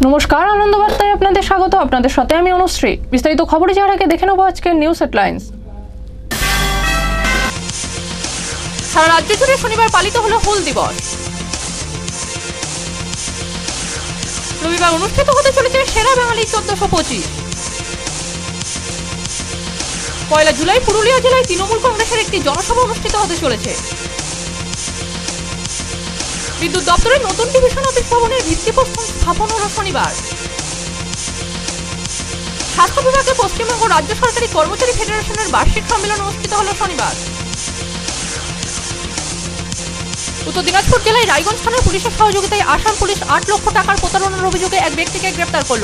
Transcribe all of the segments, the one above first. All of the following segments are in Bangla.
নমস্কার, আনন্দ বার্তায় আপনাদের স্বাগত। আপনাদের সাথে আমি অনুশ্রী। বিস্তারিত খবরে যাওয়ার আগে দেখে নেব আজকের নিউজ হেডলাইন্স। সারা রাজ্য জুড়ে শনিবার পালিত হলো হুল দিবস। রবিবার অনুষ্ঠিত হতে চলেছে সেরা বাঙালি 1425। 1 জুলাই পুরুলিয়া জেলায় তৃণমূল কংগ্রেসের একটি জনসভা অনুষ্ঠিত হতে চলেছে। বিদ্যুৎ দপ্তরের নতুন ডিভিশন অফিস ভবনের ভিত্তিপ্রস্তর স্থাপন হল শনিবার। স্বাস্থ্য বিভাগে পশ্চিমবঙ্গ রাজ্য সরকারি কর্মচারী ফেডারেশনের বার্ষিক সম্মেলন অনুষ্ঠিত হল শনিবার। উত্তর দিনাজপুর জেলায় রায়গঞ্জ থানার পুলিশের সহযোগিতায় আসাম পুলিশ 8 লক্ষ টাকার প্রতারণার অভিযোগে এক ব্যক্তিকে গ্রেপ্তার করল।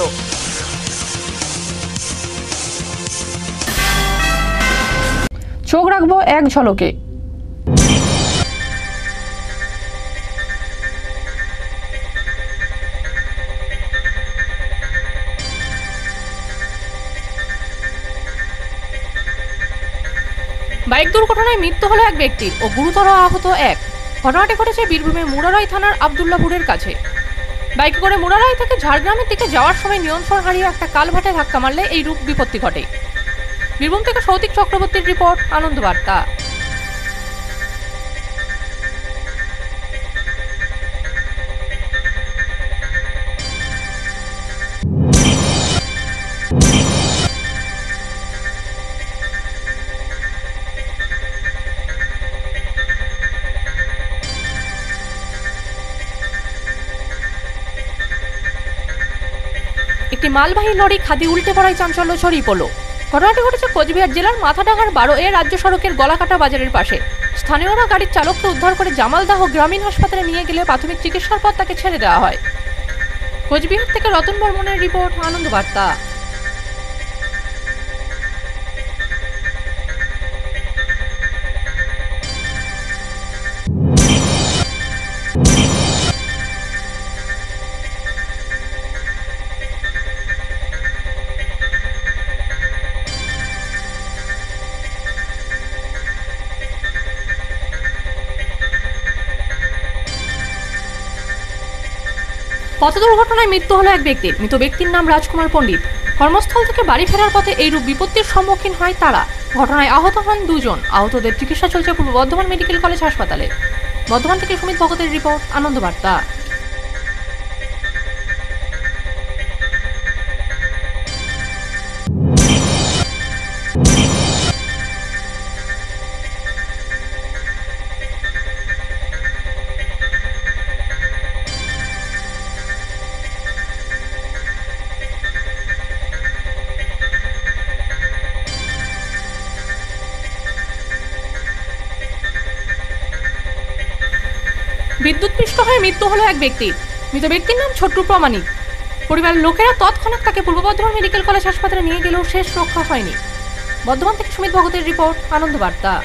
চোখ রাখবো এক ঝলকে। বাইক দুর্ঘটনায় মৃত্যু হলো এক ব্যক্তির ও গুরুতর আহত এক। ঘটনাটি ঘটেছে বীরভূমের মুরারাই থানার আব্দুল্লাপুরের কাছে। বাইকে করে মুরারাই থেকে ঝাড়গ্রামের দিকে যাওয়ার সময় নিয়ন্ত্রণ হারিয়ে একটা কালভার্টে ধাক্কা মারলে এই রূপ বিপত্তি ঘটে। বীরভূম থেকে সৌতিক চক্রবর্তীর রিপোর্ট, আনন্দ বার্তা। একটি মালবাহী লরি খাদি উল্টে পড়ায় চাঞ্চল্য ছড়িয়ে পড়ল। ঘটনাটি ঘটেছে কোচবিহার জেলার মাথাডাঙ্গার 12A রাজ্য সড়কের গলাকাটা বাজারের পাশে। স্থানীয়রা গাড়ির চালককে উদ্ধার করে জামালদাহ গ্রামীণ হাসপাতালে নিয়ে গেলে প্রাথমিক চিকিৎসার পর তাকে ছেড়ে দেওয়া হয়। কোচবিহার থেকে রতন বর্মনের রিপোর্ট, আনন্দ বার্তা। পথ দুর্ঘটনায় মৃত্যু হলো এক ব্যক্তির। মৃত ব্যক্তির নাম রাজকুমার পণ্ডিত। কর্মস্থল থেকে বাড়ি ফেরার পথে এইরূপ বিপত্তির সম্মুখীন হয় তারা। ঘটনায় আহত হন 2 জন। আহতদের চিকিৎসা চলছে পূর্ব বর্ধমান মেডিকেল কলেজ হাসপাতালে। বর্ধমান থেকে সুমিত ভগতের রিপোর্ট, আনন্দ বার্তা। বিদ্যুৎপৃষ্ট হয়ে মৃত্যু হলো এক ব্যক্তির। মৃত ব্যক্তির নাম ছোট্টু প্রামাণিক। পরিবারের লোকেরা তৎক্ষণাৎ তাকে পূর্ব বর্ধমান মেডিকেল কলেজ হাসপাতালে নিয়ে গেলেও শেষ রক্ষা হয়নি। বর্ধমান থেকে সুমিত ভগতের রিপোর্ট, আনন্দ বার্তা।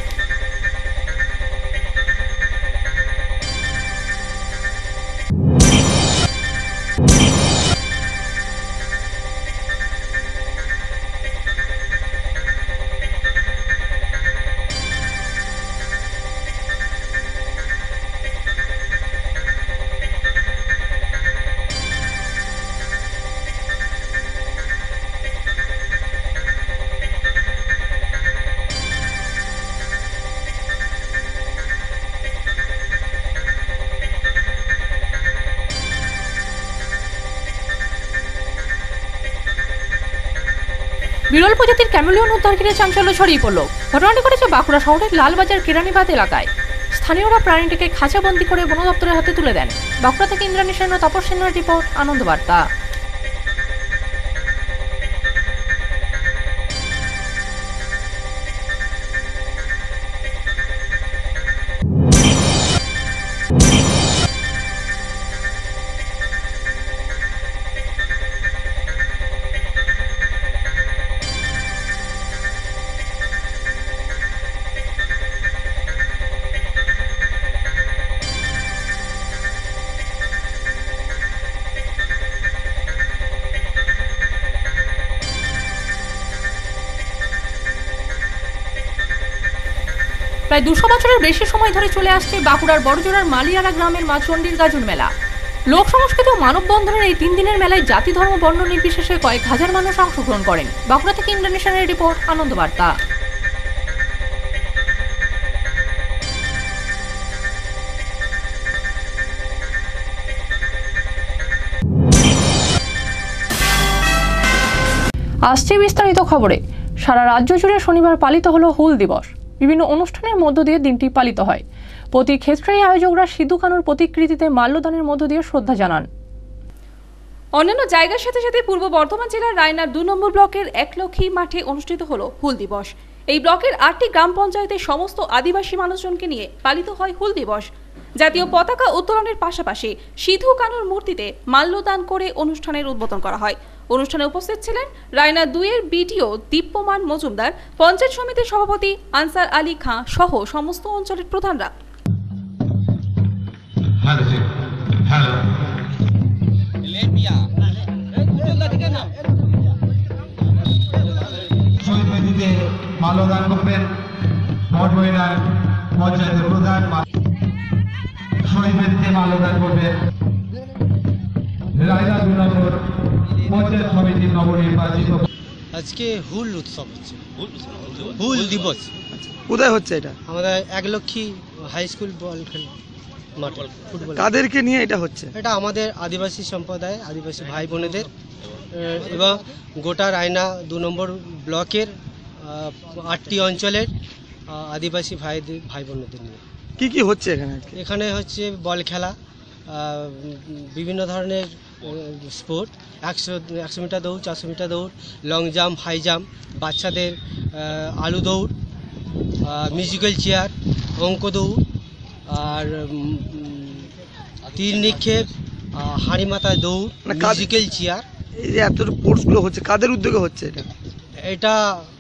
বিরল প্রজাতির ক্যামেলিয়ন উদ্ধার ঘিরে চাঞ্চল্য ছড়িয়ে পড়ল। ঘটনাটি ঘটেছে বাঁকুড়া শহরের লালবাজার কেরানীবাদ এলাকায়। স্থানীয়রা প্রাণীটিকে খাঁচাবন্দি করে বন দপ্তরের হাতে তুলে দেন। বাঁকুড়া থেকে ইন্দ্রাণী সেন ও তাপস সেনের রিপোর্ট, আনন্দ বার্তা। প্রায় 200 বছরের বেশি সময় ধরে চলে আসছে বাঁকুড়ার বড়জোড়ার মালিয়ারা গ্রামের মা চণ্ডীর গাজন মেলা। লোক সংস্কৃতি ও মানববন্ধনের এই 3 দিনের মেলায় জাতি ধর্ম বর্ণ নির্বিশেষে কয়েক হাজার মানুষ অংশগ্রহণ করেন। বাঁকুড়া থেকে ইন্টারন্যাশনাল রিপোর্ট, আনন্দবার্তা। আসছে বিস্তারিত খবরে। সারা রাজ্য জুড়ে শনিবার পালিত হলো হুল দিবস। বিভিন্ন অনুষ্ঠানের মধ্য দিয়ে দিনটি পালিত হয়। প্রতি ক্ষেত্রেই আয়োজকরা সিধু কানুর প্রতিকৃতিতে মাল্যদানের মধ্য দিয়ে শ্রদ্ধা জানান। অন্যান্য জায়গার সাথে সাথে পূর্ব বর্ধমান জেলার রায়নার 2 নম্বর ব্লকের একলক্ষী মাঠে অনুষ্ঠিত হলো হুল দিবস। এই ব্লকের 8টি গ্রাম পঞ্চায়েতের সমস্ত আদিবাসী মানুষজনকে নিয়ে পালিত হয় হুল দিবস। জাতীয় পতাকা উত্তোলনের পাশাপাশি সিধু কানুর মূর্তিতে মাল্যদান করে অনুষ্ঠানের উদ্বোধন করা হয়। অনুষ্ঠানে উপস্থিত ছিলেন রায়না 2 এর বিডিও দীপ্যমান মজুমদার, পঞ্চায়েত সমিতির সভাপতি আনসার আলী খাঁ সহ সমস্ত অঞ্চলের প্রধানরা। মাল্যদান করবেন মঠ মহিলার পঞ্চায়েতের প্রধান, শহীদদের মাল্যদান করবেন রায়না 2 নম্বর পঞ্চায়েত সমিতির নবনির্বাচিত। আজকে হুল উৎসব হচ্ছে, হুল দিবস। কোথায় হচ্ছে এটা? আমাদের একলক্ষী হাই স্কুল বল মাঠে ফুটবল। কাদেরকে নিয়ে এটা হচ্ছে? এটা আমাদের আদিবাসী সম্প্রদায়, আদিবাসী ভাই বোনেদের এবং গোটা রায়না 2 নম্বর ব্লকের 8টি অঞ্চলের আদিবাসী ভাই বোনেদের নিয়ে। কি কি হচ্ছে এখানে? এখানে হচ্ছে বল খেলা, বিভিন্ন ধরনের স্পোর্ট, 100 মিটার দৌড়, 400 মিটার দৌড়, লং জাম্প, হাই জাম্প, বাচ্চাদের আলু দৌড়, মিউজিক্যাল চেয়ার, অঙ্ক দৌড়, আর তীর নিক্ষেপ, হাঁড়ি মাথায় দৌড়, মিউজিক্যাল চেয়ার। এই যে এত স্পোর্টসগুলো হচ্ছে, কাদের উদ্যোগে হচ্ছে এটা? এটা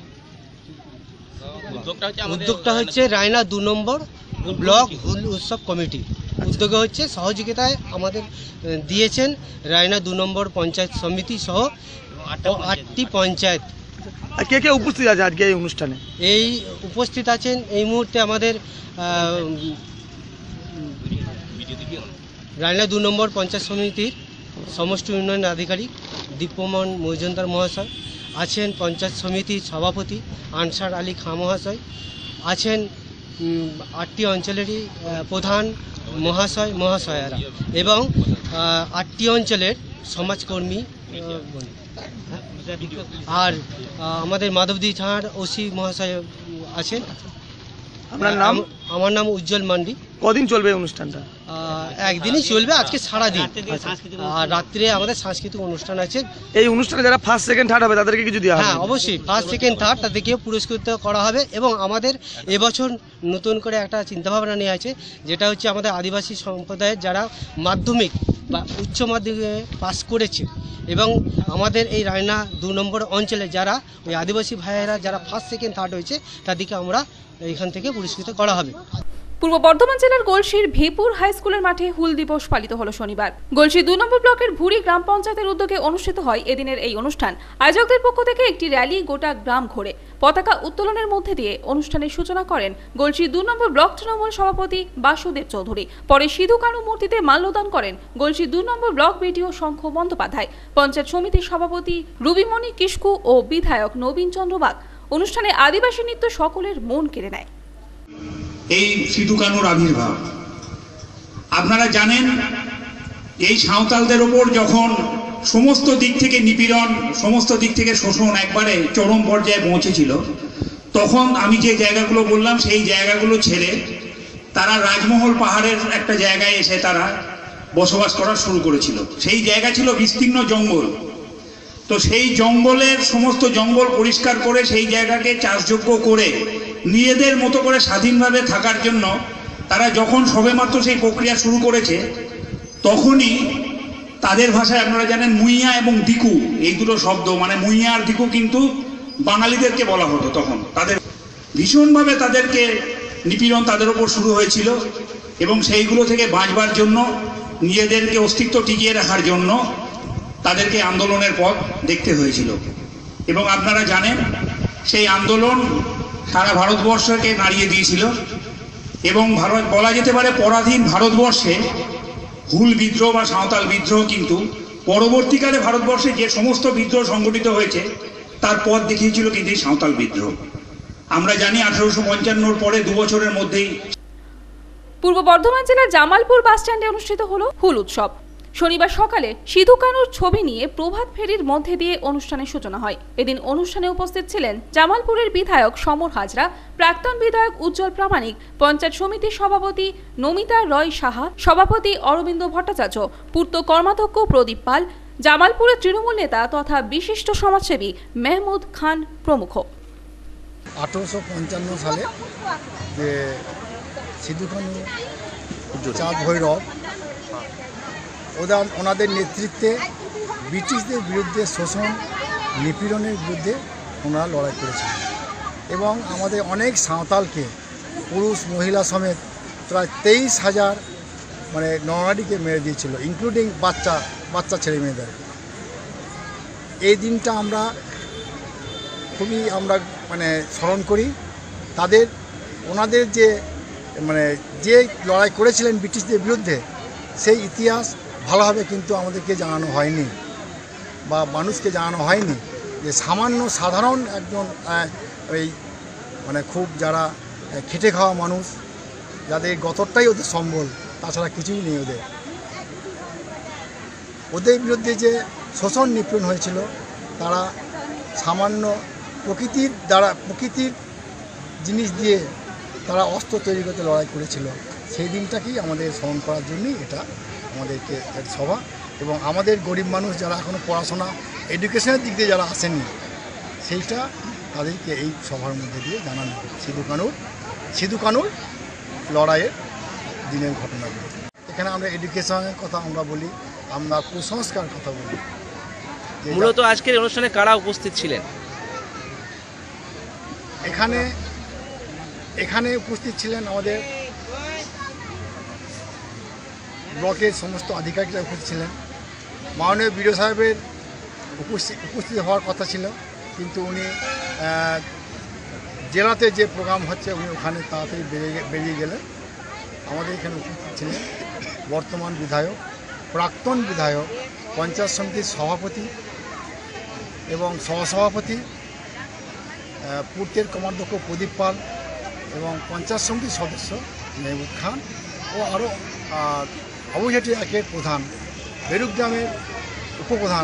উদ্যোগটা হচ্ছে রায়না 2 নম্বর ব্লক হুল উৎসব কমিটি উদ্যোগে হচ্ছে। সহযোগিতায় আমাদের দিয়েছেন রায়না 2 নম্বর পঞ্চায়েত সমিতি সহ 8টি পঞ্চায়েত। আর কে কে উপস্থিত আছে আজকে এই অনুষ্ঠানে? এই উপস্থিত আছেন এই মুহূর্তে আমাদের রায়না 2 নম্বর পঞ্চায়েত সমিতির সমষ্টি উন্নয়ন আধিকারিক দীপ্যমান মজুমদার মহাশয়, আছেন পঞ্চায়েত সমিতির সভাপতি আনসার আলী খাঁ মহাশয়, আছেন 8টি অঞ্চলেরই প্রধান মহাশয় মহাশয়ারা এবং 8টি অঞ্চলের সমাজকর্মী, আর আমাদের মাধবদী থানার ওসি মহাশয় আছেন। আপনার নাম? আমার নাম উজ্জ্বল মান্ডি। কদিন চলবে অনুষ্ঠানটা? একদিনই চলবে, আজকে সারাদিন। আর রাত্রে আমাদের সাংস্কৃতিক অনুষ্ঠান আছে। এই অনুষ্ঠানে যারা ফার্স্ট সেকেন্ড থার্ড হবে তাদেরকে কিছু দেওয়া হবে? হ্যাঁ, অবশ্যই ফার্স্ট সেকেন্ড থার্ড তাদেরকেও পুরস্কৃত করা হবে। এবং আমাদের এবছর নতুন করে একটা চিন্তাভাবনা নিয়ে আছে, যেটা হচ্ছে আমাদের আদিবাসী সম্প্রদায়ের যারা মাধ্যমিক বা উচ্চ মাধ্যমিকে পাস করেছে এবং আমাদের এই রায়না 2 নম্বর অঞ্চলে যারা ওই আদিবাসী ভাইয়েরা যারা ফার্স্ট সেকেন্ড থার্ড হয়েছে তাদেরকে আমরা এখান থেকে পুরস্কৃত করা হবে। পূর্ব বর্ধমান জেলার গলসির ভিপুর হাই স্কুলের মাঠে হুল দিবস পালিত হলো শনিবার। গলসি 2 নম্বর ব্লকের ভুরি গ্রাম পঞ্চায়েতের উদ্যোগে অনুষ্ঠিত হয় এদিনের এই অনুষ্ঠান। আয়োজকদের পক্ষ থেকে একটি র্যালি গোটা গ্রাম ঘুরে পতাকা উত্তোলনের মধ্যে দিয়ে অনুষ্ঠানের সূচনা করেন গলসি 2 নম্বর ব্লক তৃণমূল সভাপতি বাসুদেব চৌধুরী। পরে সিধু কানু মূর্তিতে মাল্যদান করেন Galsi 2 number block BDO Shankha Bandyopadhyay, panchayat সমিতির সভাপতি রুবিমণি কিস্কু ও বিধায়ক নবীন চন্দ্র বাগ। অনুষ্ঠানে আদিবাসী নৃত্য সকলের মন কেড়ে নেয়। এই সিধু কানুর আবির্ভাব আপনারা জানেন, এই সাঁওতালদের ওপর যখন সমস্ত দিক থেকে নিপীড়ন, সমস্ত দিক থেকে শোষণ একবারে চরম পর্যায়ে পৌঁছেছিল, তখন আমি যে জায়গাগুলো বললাম সেই জায়গাগুলো ছেড়ে তারা রাজমহল পাহাড়ের একটা জায়গায় এসে তারা বসবাস করা শুরু করেছিল। সেই জায়গা ছিল বিস্তীর্ণ জঙ্গল। তো সেই জঙ্গলের সমস্ত জঙ্গল পরিষ্কার করে সেই জায়গাকে চাষযোগ্য করে নিজেদের মতো করে স্বাধীনভাবে থাকার জন্য তারা যখন সবেমাত্র সেই প্রক্রিয়া শুরু করেছে, তখনই তাদের ভাষায় আপনারা জানেন মুইয়া এবং দিকু, এই দুটো শব্দ, মানে মুইয়া আর দিকু কিন্তু বাঙালিদেরকে বলা হতো। তখন তাদের ভীষণভাবে তাদেরকে নিপীড়ন তাদের ওপর শুরু হয়েছিল এবং সেইগুলো থেকে বাঁচবার জন্য, নিজেদেরকে অস্তিত্ব টিকিয়ে রাখার জন্য তাদেরকে আন্দোলনের পথ দেখতে হয়েছিল। এবং আপনারা জানেন সেই আন্দোলন সারা ভারতবর্ষকে নাড়িয়ে দিয়েছিল এবং বলা যেতে পারে পরাধীন ভারতবর্ষে হুল বিদ্রোহ বা সাঁওতাল বিদ্রোহ কিন্তু পরবর্তীকালে ভারতবর্ষে যে সমস্ত বিদ্রোহ সংগঠিত হয়েছে তার পথ দেখিয়েছিল কিন্তু এই সাঁওতাল বিদ্রোহ। আমরা জানি 1855-র পরে 2 বছরের মধ্যেই পূর্ব বর্ধমান জেলার জামালপুর বাস স্ট্যান্ডে অনুষ্ঠিত হলো হুল উৎসব। শনিবার সকালে সিধু কানুর ছবি নিয়ে প্রভাত ফেরির মধ্যে দিয়ে অনুষ্ঠানের সূচনা হয়। এদিন অনুষ্ঠানে উপস্থিত ছিলেন জামালপুরের বিধায়ক সমর হাজরা, প্রাক্তন বিধায়ক উজ্জ্বল প্রামাণিক, পঞ্চায়েত সমিতির সভাপতি নমিতা রয় সাহা, সভাপতি অরবিন্দ ভট্টাচার্য, পূর্ত কর্মাধ্যক্ষ প্রদীপ পাল, জামালপুরের তৃণমূল নেতা তথা বিশিষ্ট সমাজসেবী মেহমুদ খান প্রমুখ। 1855 সালে যে সিধু কানু চাঁদ ভৈরব ওনাদের নেতৃত্বে ব্রিটিশদের বিরুদ্ধে শোষণ নিপীড়নের বিরুদ্ধে ওনারা লড়াই করেছিলেন এবং আমাদের অনেক সাঁওতালকে পুরুষ মহিলা সমেত প্রায় 23,000 মানে নরনারীকে মেরে দিয়েছিল, ইনক্লুডিং বাচ্চা ছেলে মেয়েদের। এই দিনটা আমরা খুবই মানে স্মরণ করি। ওনাদের যে লড়াই করেছিলেন ব্রিটিশদের বিরুদ্ধে সেই ইতিহাস ভালোভাবে কিন্তু আমাদেরকে জানানো হয়নি বা মানুষকে জানানো হয়নি যে সামান্য সাধারণ একজন খুব যারা খেটে খাওয়া মানুষ, যাদের গতরটাই ওদের সম্বল, তাছাড়া কিছুই নেই ওদের বিরুদ্ধে যে শোষণ নিপীড়ন হয়েছিল, তারা সামান্য প্রকৃতির জিনিস দিয়ে তারা অস্ত্র তৈরি করতে লড়াই করেছিল। সেই দিনটাকেই আমাদের স্মরণ করার জন্যই এটা আমাদেরকে সভা, এবং আমাদের গরিব মানুষ যারা এখনও পড়াশোনা এডুকেশনের দিক দিয়ে যারা আসেনি, সেইটা তাদেরকে এই সভার মধ্যে দিয়ে জানানো সিধু কানুর লড়াইয়ের দিনের ঘটনাগুলো। এখানে আমরা এডুকেশনের কথা আমরা বলি, আমরা কুসংস্কার কথা বলি। মূলত আজকের অনুষ্ঠানে কারা উপস্থিত ছিলেন? এখানে উপস্থিত ছিলেন আমাদের ব্লকের সমস্ত আধিকারিকরা উপস্থিত ছিলেন। মাননীয় বিডিও সাহেবের উপস্থিত হওয়ার কথা ছিল, কিন্তু উনি জেলাতে যে প্রোগ্রাম হচ্ছে উনি ওখানে তাড়াতাড়ি বেরিয়ে গেলেন। আমাদের এখানে উপস্থিত ছিলেন বর্তমান বিধায়ক, প্রাক্তন বিধায়ক, পঞ্চায়েত সমিতির সভাপতি এবং সহসভাপতি, পূর্তের কর্মাধ্যক্ষ প্রদীপ পাল এবং পঞ্চায়েত সমিতির সদস্য মেহমুদ খান ও আরও আবুঝাটি একের প্রধান, বেরুক গ্রামের উপপ্রধান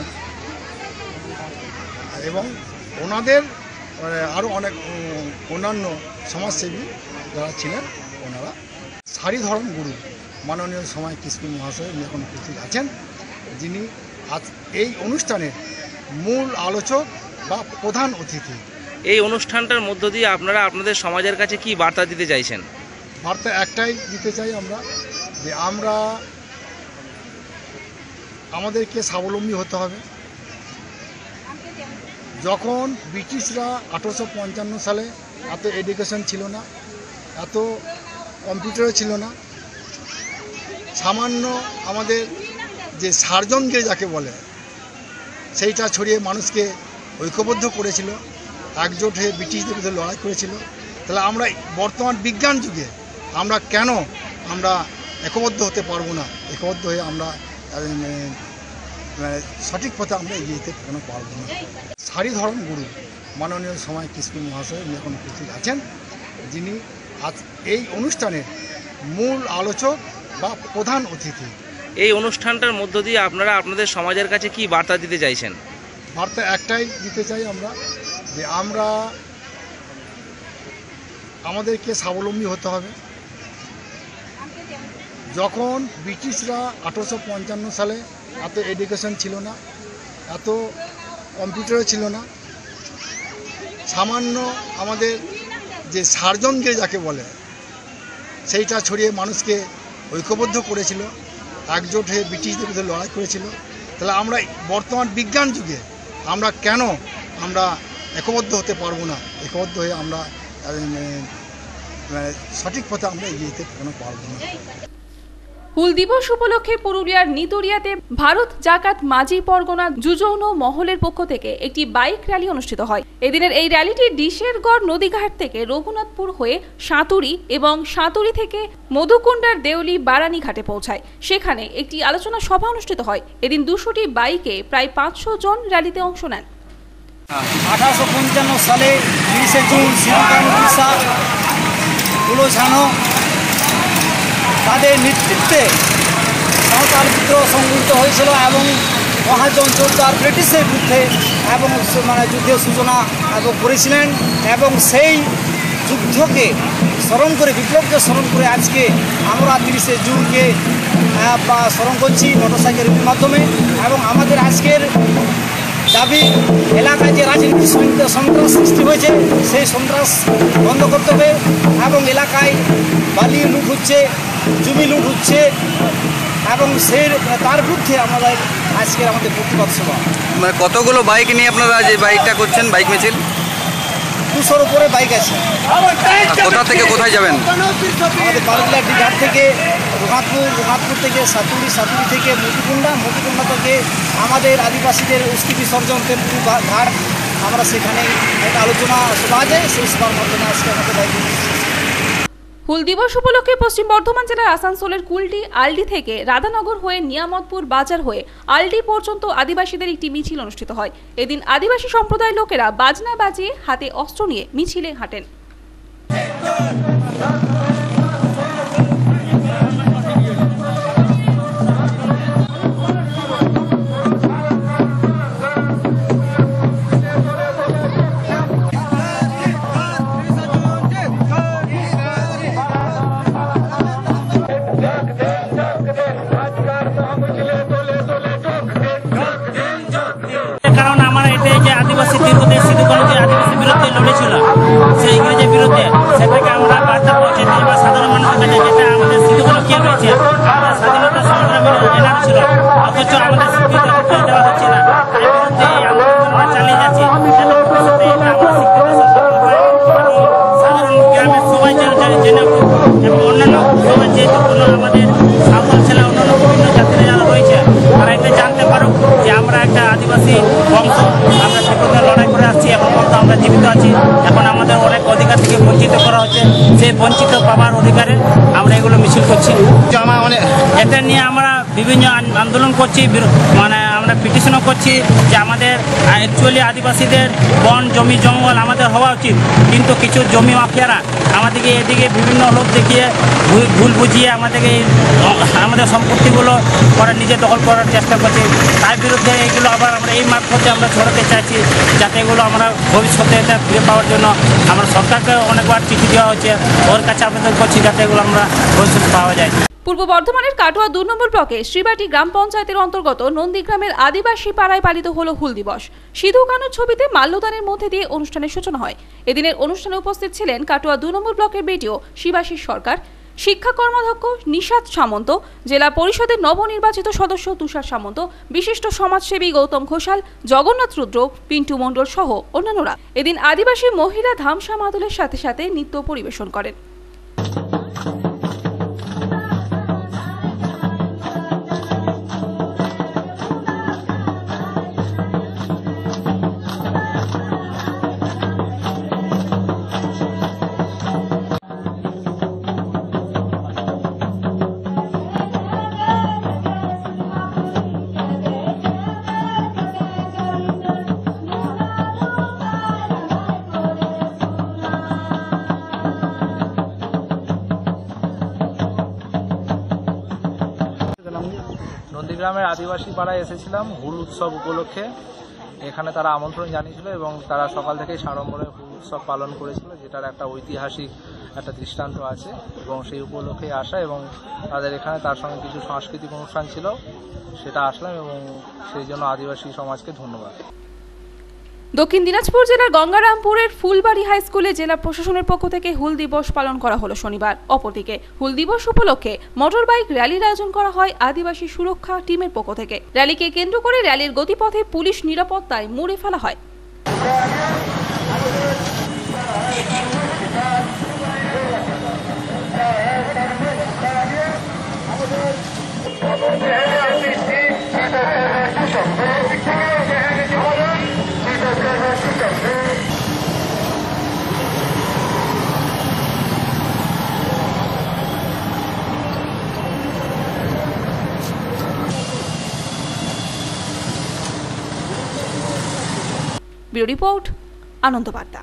এবং ওনাদের আরও অনেক অন্যান্য সমাজসেবী যারা ছিলেন, ওনারা সারিধরণ গুরু মাননীয় সময় কিস্কু মহাশয় উনি এখন উপস্থিত আছেন, যিনি আজ এই অনুষ্ঠানের মূল আলোচক বা প্রধান অতিথি। এই অনুষ্ঠানটার মধ্য দিয়ে আপনারা আপনাদের সমাজের কাছে কি বার্তা দিতে চাইছেন? বার্তা একটাই দিতে চাই আমরা, যে আমাদেরকে স্বাবলম্বী হতে হবে। যখন ব্রিটিশরা 1855 সালে এত এডুকেশন ছিল না, এত কম্পিউটারও ছিল না, সামান্য আমাদের যে সার্জনগিরি যাকে বলে সেইটা ছড়িয়ে মানুষকে ঐক্যবদ্ধ করেছিল, একজোট হয়ে ব্রিটিশদের বিরুদ্ধে লড়াই করেছিল। তাহলে আমরা বর্তমান বিজ্ঞান যুগে আমরা কেন একবদ্ধ হতে পারবো না? একবদ্ধ হয়ে আমরা সঠিক পথে আমরা এগিয়ে যেতে কেন পারবো না? সারিধরণ গুরু মাননীয় সময় কিস্কু মহাশয় উনি এখন উপস্থিত আছেন, যিনি আজ এই অনুষ্ঠানের মূল আলোচক বা প্রধান অতিথি। এই অনুষ্ঠানটার মধ্য দিয়ে আপনারা আপনাদের সমাজের কাছে কি বার্তা দিতে চাইছেন? বার্তা একটাই দিতে চাই আমরা, যে আমাদেরকে স্বাবলম্বী হতে হবে। যখন ব্রিটিশরা 1855 সালে এত এডুকেশন ছিল না, এত কম্পিউটারও ছিল না, সামান্য আমাদের যে সার্জনগিরি যাকে বলে সেইটা ছড়িয়ে মানুষকে ঐক্যবদ্ধ করেছিল, একজোট হয়ে ব্রিটিশদের বিরুদ্ধে লড়াই করেছিল। তাহলে আমরা বর্তমান বিজ্ঞান যুগে আমরা কেন একবদ্ধ হতে পারবো না? একবদ্ধ হয়ে আমরা সঠিক পথে আমরা এগিয়ে যেতে কেন পারবো না? হুল দিবস উপলক্ষে পুরুলিয়ার নিতুরিয়াতে ভারত জাকাত মাঝি পরগনা যুযৌন মহলের পক্ষ থেকে একটি বাইক র্যালি অনুষ্ঠিত হয়। এদিনের এই র্যালিটি ডিশেরগড় নদীঘাট থেকে রঘুনাথপুর হয়ে সাঁতুরি এবং সাঁতুরি থেকে মধুকুণ্ডার দেউলি বারানি ঘাটে পৌঁছায়। সেখানে একটি আলোচনা সভা অনুষ্ঠিত হয়। এদিন 200টি বাইকে প্রায় 500 জন র্যালিতে অংশ নেন। 1855 সালে 30শে জুন সিধু-কানু বিরসা ফুলো ঝানো তাদের নেতৃত্বে সাঁওতাল বিদ্রোহ সংঘটিত হয়েছিল এবং মহাজন জোরদার ব্রিটিশের বিরুদ্ধে এবং যুদ্ধের সূচনা করেছিলেন এবং সেই যুদ্ধকে স্মরণ করে বিপ্লবকে স্মরণ করে আজকে আমরা 30শে জুনকে স্মরণ করছি মোটরসাইকেলের মাধ্যমে। এবং আমাদের আজকের দাবি এলাকায় যে রাজনীতি সন্ত্রাস সৃষ্টি হয়েছে সেই সন্ত্রাস বন্ধ করতে হবে এবং এলাকায় বালি লুট হচ্ছে, জমি লুট হচ্ছে এবং তার বিরুদ্ধে আমাদের আজকের আমাদের প্রতিবাদ সভা। মানে কতগুলো বাইক নিয়ে আপনারা যে বাইকটা করছেন, বাইক মিছিল? 200-র উপরে বাইক আছে। কোথা থেকে কোথায় যাবেন? আমাদের বারুলিয়া ডিঘাট থেকে রঘুনাথপুর থেকে সাঁতুরি থেকে মধুকুণ্ডা থেকে আমাদের আদিবাসীদের অস্থি বিসর্জন টেম্পু ঘাট, আমরা সেখানে একটা আলোচনা সভা আছে, সেই সভার মাধ্যমে আজকে আমাদের বাইক। হুল দিবস উপলক্ষে পশ্চিম বর্ধমান জেলার আসানসোলের কুলটি আলডি থেকে রাধানগর হয়ে নিয়ামতপুর বাজার হয়ে আলডি পর্যন্ত আদিবাসীদের একটি মিছিল অনুষ্ঠিত হয়। এদিন আদিবাসী সম্প্রদায়ের লোকেরা বাজনা বাজিয়ে হাতে অস্ত্র নিয়ে মিছিলে হাঁটেন। কারণ আমার এটাই যে আদিবাসী দীর্ঘদিন সিধু-কানু যে আদিবাসী বিরুদ্ধে লড়েছিল সেই ইংরেজের বিরুদ্ধে, সেটাকে আমরা বার্তা পৌঁছে দিই বা সাধারণ মানুষের কাছে যেটা আমাদের সিধু-কানু কে রয়েছে আমাদের স্বাধীনতা সংগ্রামের এনার ছিল, অথচ আমাদের স্বীকৃতি দেওয়া হচ্ছে না। তার বিরুদ্ধে আমরা চালিয়ে যাচ্ছি। সাধারণ গ্রামের সবাই জেনে এবং অন্যান্য সবাই যেহেতু আমাদের সাঁওতাল ছেলে অন্যান্য বিভিন্ন জাতিরা যারা রয়েছে তারা এটা জানতে পারুক যে আমরা একটা আদিবাসী বংশ, আমরা সেখানে লড়াই করে আসছি, এখন পর্যন্ত আমরা জীবিত আছি। এখন আমাদের অনেক অধিকার থেকে বঞ্চিত করা হচ্ছে, সেই বঞ্চিত পাওয়ার অধিকারে আমরা এগুলো মিছিল করছি। এটা নিয়ে আমরা বিভিন্ন আন্দোলন করছি, মানে আমরা পিটিশনও করছি যে আমাদের অ্যাকচুয়ালি আদিবাসীদের বন জমি জঙ্গল আমাদের হওয়া উচিত, কিন্তু কিছু জমি মাফিয়ারা আমাদেরকে এদিকে বিভিন্ন লোক দেখিয়ে ভুল বুঝিয়ে আমাদের সম্পত্তিগুলো নিজে দখল করার চেষ্টা করছে। তার বিরুদ্ধে এইগুলো আবার আমরা এই মারফতে আমরা ছড়াতে চাইছি, যাতে এগুলো আমরা ভবিষ্যতে এটা ফিরে পাওয়ার জন্য আমরা সরকারকে অনেকবার চিঠি দেওয়া হচ্ছে, ওর কাছে আবেদন করছি যাতে এগুলো আমরা ভবিষ্যতে পাওয়া যায়। পূর্ব বর্ধমানের কাটোয়া 2 নম্বর ব্লকে শ্রীবাটি গ্রাম পঞ্চায়েতের অন্তর্গত নন্দীগ্রামের আদিবাসী পাড়ায় পালিত হলো হুল দিবস। সিধু-কানুর ছবিতে মাল্যদানের মধ্যে দিয়ে অনুষ্ঠানের সূচনা হয়। এদিনের অনুষ্ঠানে উপস্থিত ছিলেন কাটোয়া 2 নম্বর ব্লকের বিডিও শিবাশিস সরকার, শিক্ষা কর্মাধ্যক্ষ নিশাদ সামন্ত, জেলা পরিষদের নবনির্বাচিত সদস্য তুষার সামন্ত, বিশিষ্ট সমাজসেবী গৌতম ঘোষাল, জগন্নাথ রুদ্র, পিন্টু মণ্ডল সহ অন্যান্যরা। এদিন আদিবাসী মহিলা ধামসা মাদলের সাথে সাথে নৃত্য পরিবেশন করেন। নন্দীগ্রামের আদিবাসী পাড়ায় এসেছিলাম হুল উৎসব উপলক্ষে। এখানে তারা আমন্ত্রণ জানিয়েছিল এবং তারা সকাল থেকেই সাড়ম্বরে হুল উৎসব পালন করেছিল, যেটার একটা ঐতিহাসিক একটা দৃষ্টান্ত আছে এবং সেই উপলক্ষে আসা এবং তাদের এখানে তার সঙ্গে কিছু সাংস্কৃতিক অনুষ্ঠান ছিল, সেটা আসলাম এবং সেই জন্য আদিবাসী সমাজকে ধন্যবাদ। দক্ষিণ দিনাজপুর জেলার গঙ্গারামপুরের ফুলবাড়ি হাই স্কুলে জেলা প্রশাসনের পক্ষ থেকে হুল দিবস পালন করা হলো শনিবার। অপরদিকে হুল দিবস উপলক্ষে মোটর বাইক র্যালির আয়োজন করা হয় আদিবাসী সুরক্ষা টিমের পক্ষ থেকে। র্যালিকে কেন্দ্র করে র্যালির গতিপথে পুলিশ নিরাপত্তায় মুড়ে ফেলা হয়। Bureau report, Anandabarta.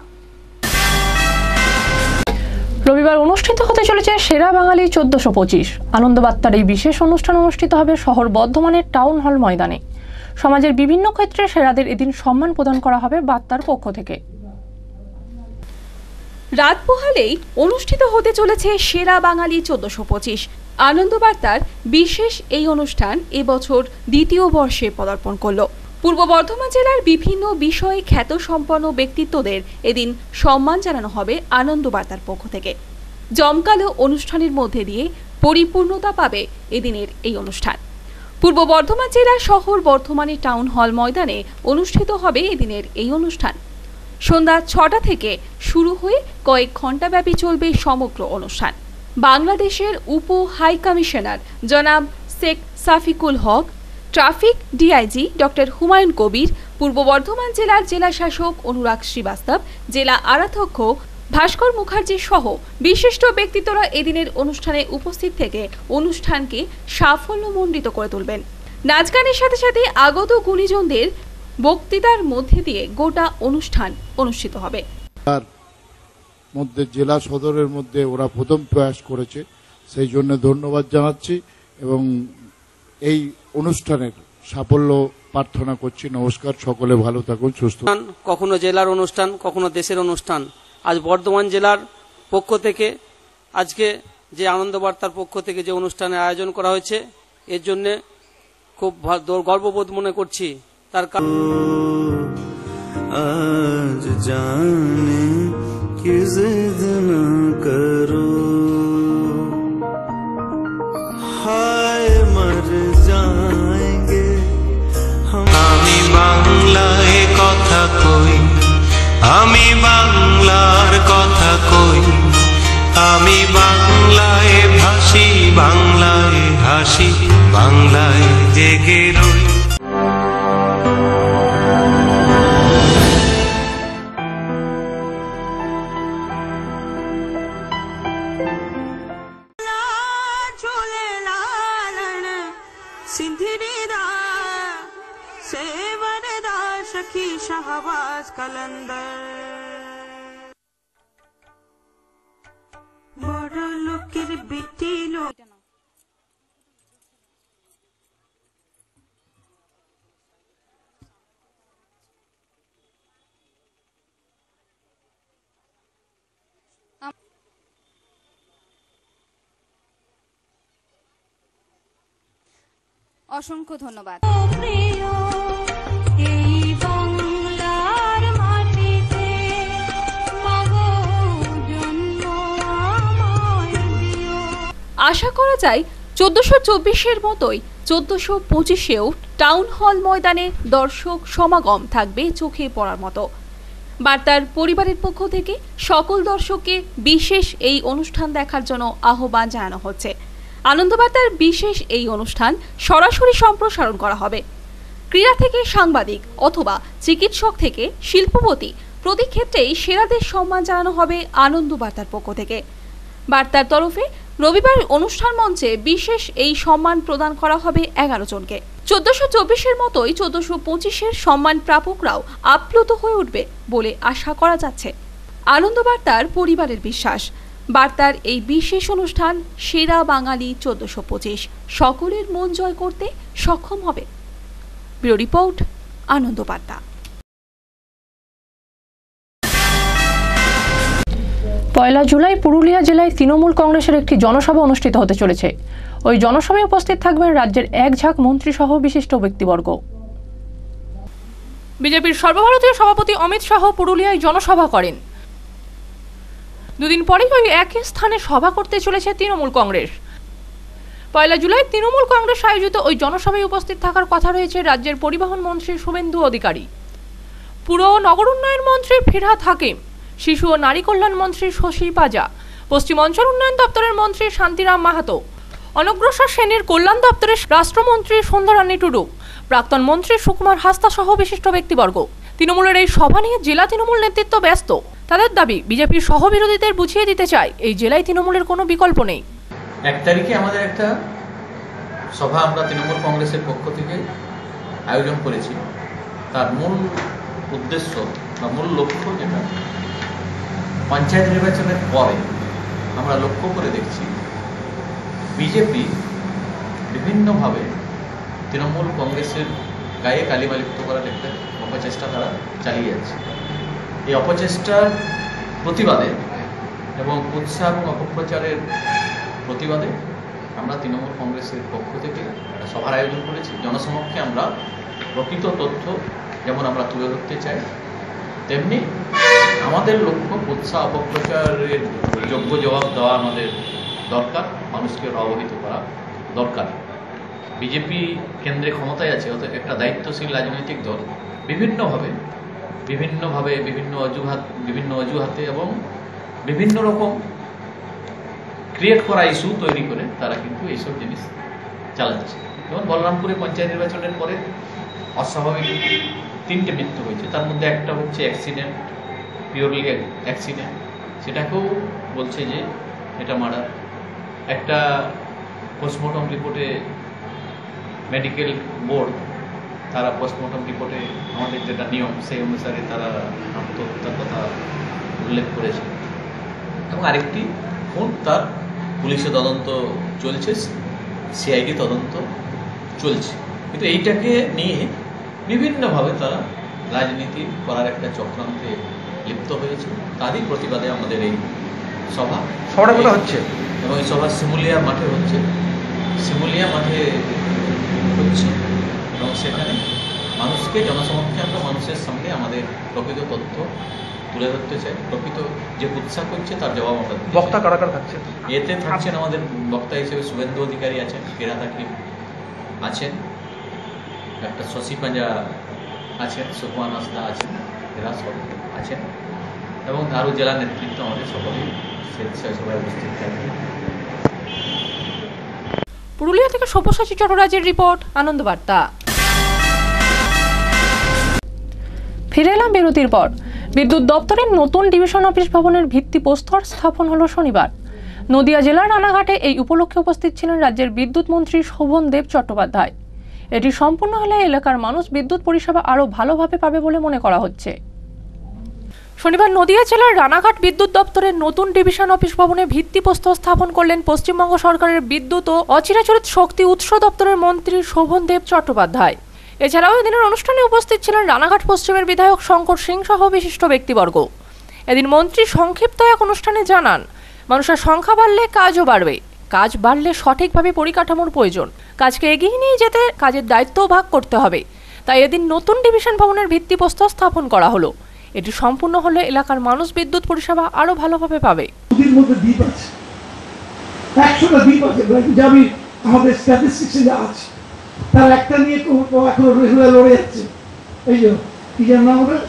রবিবার অনুষ্ঠিত হতে চলেছে সেরা বাঙালি 1425। আনন্দবার্তার এই বিশেষ অনুষ্ঠান অনুষ্ঠিত হবে শহর বর্ধমানের টাউন হল ময়দানে। সমাজের বিভিন্ন ক্ষেত্রে সেরাদের এদিন সম্মান প্রদান করা হবে বার্তার পক্ষ থেকে। রাত পোহালেই অনুষ্ঠিত হতে চলেছে সেরা বাঙালি 1425। আনন্দবার্তার বিশেষ এই অনুষ্ঠান এবছর দ্বিতীয় বর্ষে পদার্পণ করল। পূর্ব বর্ধমান জেলার বিভিন্ন বিষয়ে খ্যাতসম্পন্ন ব্যক্তিত্বদের এদিন সম্মান জানানো হবে আনন্দবার্তার পক্ষ থেকে। জমকালো অনুষ্ঠানের মধ্যে দিয়ে পরিপূর্ণতা পাবে এদিনের এই অনুষ্ঠান। পূর্ব বর্ধমান জেলার শহর বর্ধমানের টাউন হল ময়দানে অনুষ্ঠিত হবে এদিনের এই অনুষ্ঠান। সন্ধ্যা 6টা থেকে শুরু হয়ে কয়েক ঘণ্টাব্যাপী চলবে সমগ্র অনুষ্ঠান। বাংলাদেশের উপ হাই কমিশনার জনাব Sheikh Safikul Haque, traffic DIG doctor Humayun Kabir, পূর্ব বর্ধমান জেলার জেলা শাসক অনুরাগ শ্রীবাস্তব, জেলা আরাধ্যক্ষ ভাস্কর মুখার্জি সহ বিশিষ্ট ব্যক্তিত্বরা এদিনের অনুষ্ঠানে উপস্থিত থেকে অনুষ্ঠানকে সাফল্যমণ্ডিত করে তুলবেন। নাচ গানের সাথে সাথে আগত গুণীজনদের বক্তৃতার মধ্যে দিয়ে গোটা অনুষ্ঠান অনুষ্ঠিত হবে। তার মধ্যে জেলা সদরের মধ্যে ওরা প্রথম প্রয়াস করেছে, সেই জন্য ধন্যবাদ জানাচ্ছি এবং এই অনুষ্ঠানের সাফল্য প্রার্থনা করছি। নমস্কার, সকলে ভালো থাকুন, সুস্থ। কখনো জেলার অনুষ্ঠান, কখনো দেশের অনুষ্ঠান। আজ বর্ধমান জেলার পক্ষ থেকে আজকে যে আনন্দবার্তার পক্ষ থেকে যে অনুষ্ঠানের আয়োজন করা হয়েছে, এর জন্য খুব গর্ববোধ মনে করছি। তার আজ জানে কি জিদ না করো, হায় মর যায়েঙ্গে। আমি বাংলায় কথা কই, আমি বাংলার কথা কই, আমি বাংলায় ভাসি, বাংলায় হাসি, বাংলায় জেগে রই। শাহবাজ কলন্দর বড় লোকের বেটি লোক। অসংখ্য ধন্যবাদ। আশা করা যায় 1424-এর মতোই 1425-এও টাউন হল ময়দানে দর্শক সমাগম থাকবে চোখে পড়ার মতো। বার্তার পরিবারের পক্ষ থেকে সকল দর্শককে বিশেষ এই অনুষ্ঠান দেখার জন্য আহ্বান জানানো হচ্ছে। আনন্দবার্তার বিশেষ এই অনুষ্ঠান সরাসরি সম্প্রসারণ করা হবে। ক্রীড়া থেকে সাংবাদিক অথবা চিকিৎসক থেকে শিল্পপতি, প্রতি ক্ষেত্রেই সেরাদের সম্মান জানানো হবে আনন্দবার্তার পক্ষ থেকে। বার্তার তরফে রবিবার অনুষ্ঠান মঞ্চে বিশেষ এই সম্মান প্রদান করা হবে 11 জনকে। 1424-এর মতোই 1425-এর সম্মান প্রাপকরাও আপ্লুত হয়ে উঠবে বলে আশা করা যাচ্ছে। আনন্দবার্তার পরিবারের বিশ্বাস, বার্তার এই বিশেষ অনুষ্ঠান সেরা বাঙালি 1425 সকলের মন জয় করতে সক্ষম হবে। Bureau report, Anandabarta. পয়লা জুলাই পুরুলিয়া জেলায় তৃণমূল কংগ্রেসের একটি জনসভা অনুষ্ঠিত হতে চলেছে। ওই জনসভায় উপস্থিত থাকবেন রাজ্যের এক ঝাঁক মন্ত্রী সহ বিশিষ্ট ব্যক্তিবর্গ। বিজেপির সর্বভারতীয় সভাপতি অমিত শাহ পুরুলিয়ায় জনসভা করেন। দুদিন পরেই ওই একই স্থানে সভা করতে চলেছে তৃণমূল কংগ্রেস। পয়লা জুলাই তৃণমূল কংগ্রেস আয়োজিত ওই জনসভায় উপস্থিত থাকার কথা রয়েছে রাজ্যের পরিবহন মন্ত্রী শুভেন্দু অধিকারী, পুর ও নগর উন্নয়ন মন্ত্রী ফিরহাদ হাকিম, শিশু ও নারী কল্যাণ মন্ত্রী শশী পাজা, পশ্চিম অঞ্চল উন্নয়ন দপ্তরের মন্ত্রী শান্তিরাম মাহাতো, অনগ্রসর শ্রেণীর কল্যাণ দপ্তরের রাষ্ট্রমন্ত্রী সন্ধ্যারানী টুডু, প্রাক্তন মন্ত্রী সুকুমার হাসদা সহ বিশিষ্ট ব্যক্তিবর্গ। তৃণমূলের এই সভা নিয়ে জেলা তৃণমূল নেতৃত্ব ব্যস্ত। তাদের দাবি, বিজেপির সহ বিরোধীদের বুঝিয়ে দিতে চায় এই জেলায় তৃণমূলের কোনো বিকল্প নেই। 1 তারিখে আমাদের একটা সভা আমরা তৃণমূল কংগ্রেসের পক্ষ থেকে আয়োজন করেছি। তার মূল উদ্দেশ্য বা মূল লক্ষ্য যেটা পঞ্চায়েত নির্বাচনের পরে আমরা লক্ষ্য করে দেখছি বিজেপি বিভিন্নভাবে তৃণমূল কংগ্রেসের গায়ে কালিমা লিপ্ত করার একটা অপচেষ্টা তারা চালিয়ে যাচ্ছে। এই অপচেষ্টার প্রতিবাদে এবং উৎসাহ এবং অপপ্রচারের প্রতিবাদে আমরা তৃণমূল কংগ্রেসের পক্ষ থেকে সভার আয়োজন করেছি। জনসমক্ষে আমরা প্রকৃত তথ্য যেমন আমরা তুলে ধরতে চাই, তেমনি আমাদের লক্ষ্য উৎসাহ অপপ্রচারের যোগ্য জবাব দেওয়া আমাদের দরকার, মানুষকে অবহিত করা দরকার। বিজেপি কেন্দ্রে ক্ষমতায় আছে, অর্থাৎ একটা দায়িত্বশীল রাজনৈতিক দল বিভিন্নভাবে বিভিন্ন অজুহাতে এবং বিভিন্ন রকম ক্রিয়েট করা ইস্যু তৈরি করে তারা কিন্তু এইসব জিনিস চালাচ্ছে। যেমন বলরামপুরে পঞ্চায়েত নির্বাচনের পরে অস্বাভাবিক 3টে মৃত্যু হয়েছে, তার মধ্যে একটা হচ্ছে অ্যাক্সিডেন্ট, পিওরলি অ্যাক্সিডেন্ট, সেটাকেও বলছে যে এটা মার্ডার। একটা পোস্টমর্টম রিপোর্টে মেডিকেল বোর্ড তারা পোস্টমর্টম রিপোর্টে আমাদের যেটা নিয়ম সেই অনুসারে তারা আত্মহত্যার কথা উল্লেখ করেছে। এবং আরেকটি খুন, তার পুলিশে তদন্ত চলছে, সিআইডি তদন্ত চলছে। কিন্তু এইটাকে নিয়ে বিভিন্নভাবে তারা রাজনীতি করার একটা চক্রান্তে লিপ্ত হয়েছে। তারই প্রতিবাদে আমাদের এই সভাটা কোথায় হচ্ছে এবং এই সভা শিমুলিয়া মাঠে হচ্ছে। শিমুলিয়া মাঠে হচ্ছে এবং সেখানে মানুষকে জনসমক্ষে আমরা মানুষের সামনে আমাদের প্রকৃত তথ্য তুলে ধরতে চাই। প্রকৃত যে উৎসাহ করছে তার জবাব আমরা দিতে চাই। বক্তা কারা কারা থাকছে? এতে থাকছেন আমাদের বক্তা হিসেবে শুভেন্দু অধিকারী আছেন, ফিরাদ হাকিম আছেন, একটা শশী পাঞ্জা আছেন, সুকুমান আসদা আছেন, এরা সব আছেন এবং আরও জেলা নেতৃত্ব আমাদের সকলেই সভায় উপস্থিত থাকবে। পুরুলিয়া থেকে সব্যসাচী চট্টরাজের রিপোর্ট, আনন্দবার্তা। ফিরে এলাম বিরতির পর। বিদ্যুৎ দপ্তরের নতুন ডিভিশন অফিস ভবনের ভিত্তিপ্রস্তর স্থাপন হলো শনিবার। নদিয়া জেলার রানাঘাটে এই উপলক্ষে উপস্থিত ছিলেন রাজ্যের বিদ্যুৎ মন্ত্রী শোভনদেব চট্টোপাধ্যায়। এটি সম্পূর্ণ হলে এলাকার মানুষ বিদ্যুৎ পরিষেবা আরও ভালোভাবে পাবে বলে মনে করা হচ্ছে। শনিবার নদিয়া জেলার রানাঘাট বিদ্যুৎ দপ্তরের নতুন ডিভিশন অফিস ভবনে ভিত্তিপ্রস্তর স্থাপন করলেন পশ্চিমবঙ্গ সরকারের বিদ্যুৎ ও অচিরাচরিত শক্তি উৎস দপ্তরের মন্ত্রী শোভনদেব চট্টোপাধ্যায়। এছাড়াও এদিনের অনুষ্ঠানে উপস্থিত ছিলেন রানাঘাট পশ্চিমের বিধায়ক শঙ্কর সিং সহ বিশিষ্ট ব্যক্তিবর্গ। এদিন মন্ত্রী সংক্ষিপ্ত এক অনুষ্ঠানে জানান, মানুষের সংখ্যা বাড়লে কাজও বাড়বে, কাজ বাড়লে সঠিকভাবে পরিকাঠামোর প্রয়োজন, কাজকে এগিয়ে নিয়ে যেতে কাজের দায়িত্বও ভাগ করতে হবে। তাই এদিন নতুন ডিভিশন ভবনের ভিত্তিপ্রস্তর স্থাপন করা হলো। এটি সম্পূর্ণ হলে এলাকার মানুষ বিদ্যুৎ পরিষেবা আরো ভালোভাবে পাবে। আমাদের স্ট্যাটিস্টিক্সে যা আছে তার একটা নিয়ে এখন রেগুলার লড়ে যাচ্ছে। এই যে কি জান নাম ওটা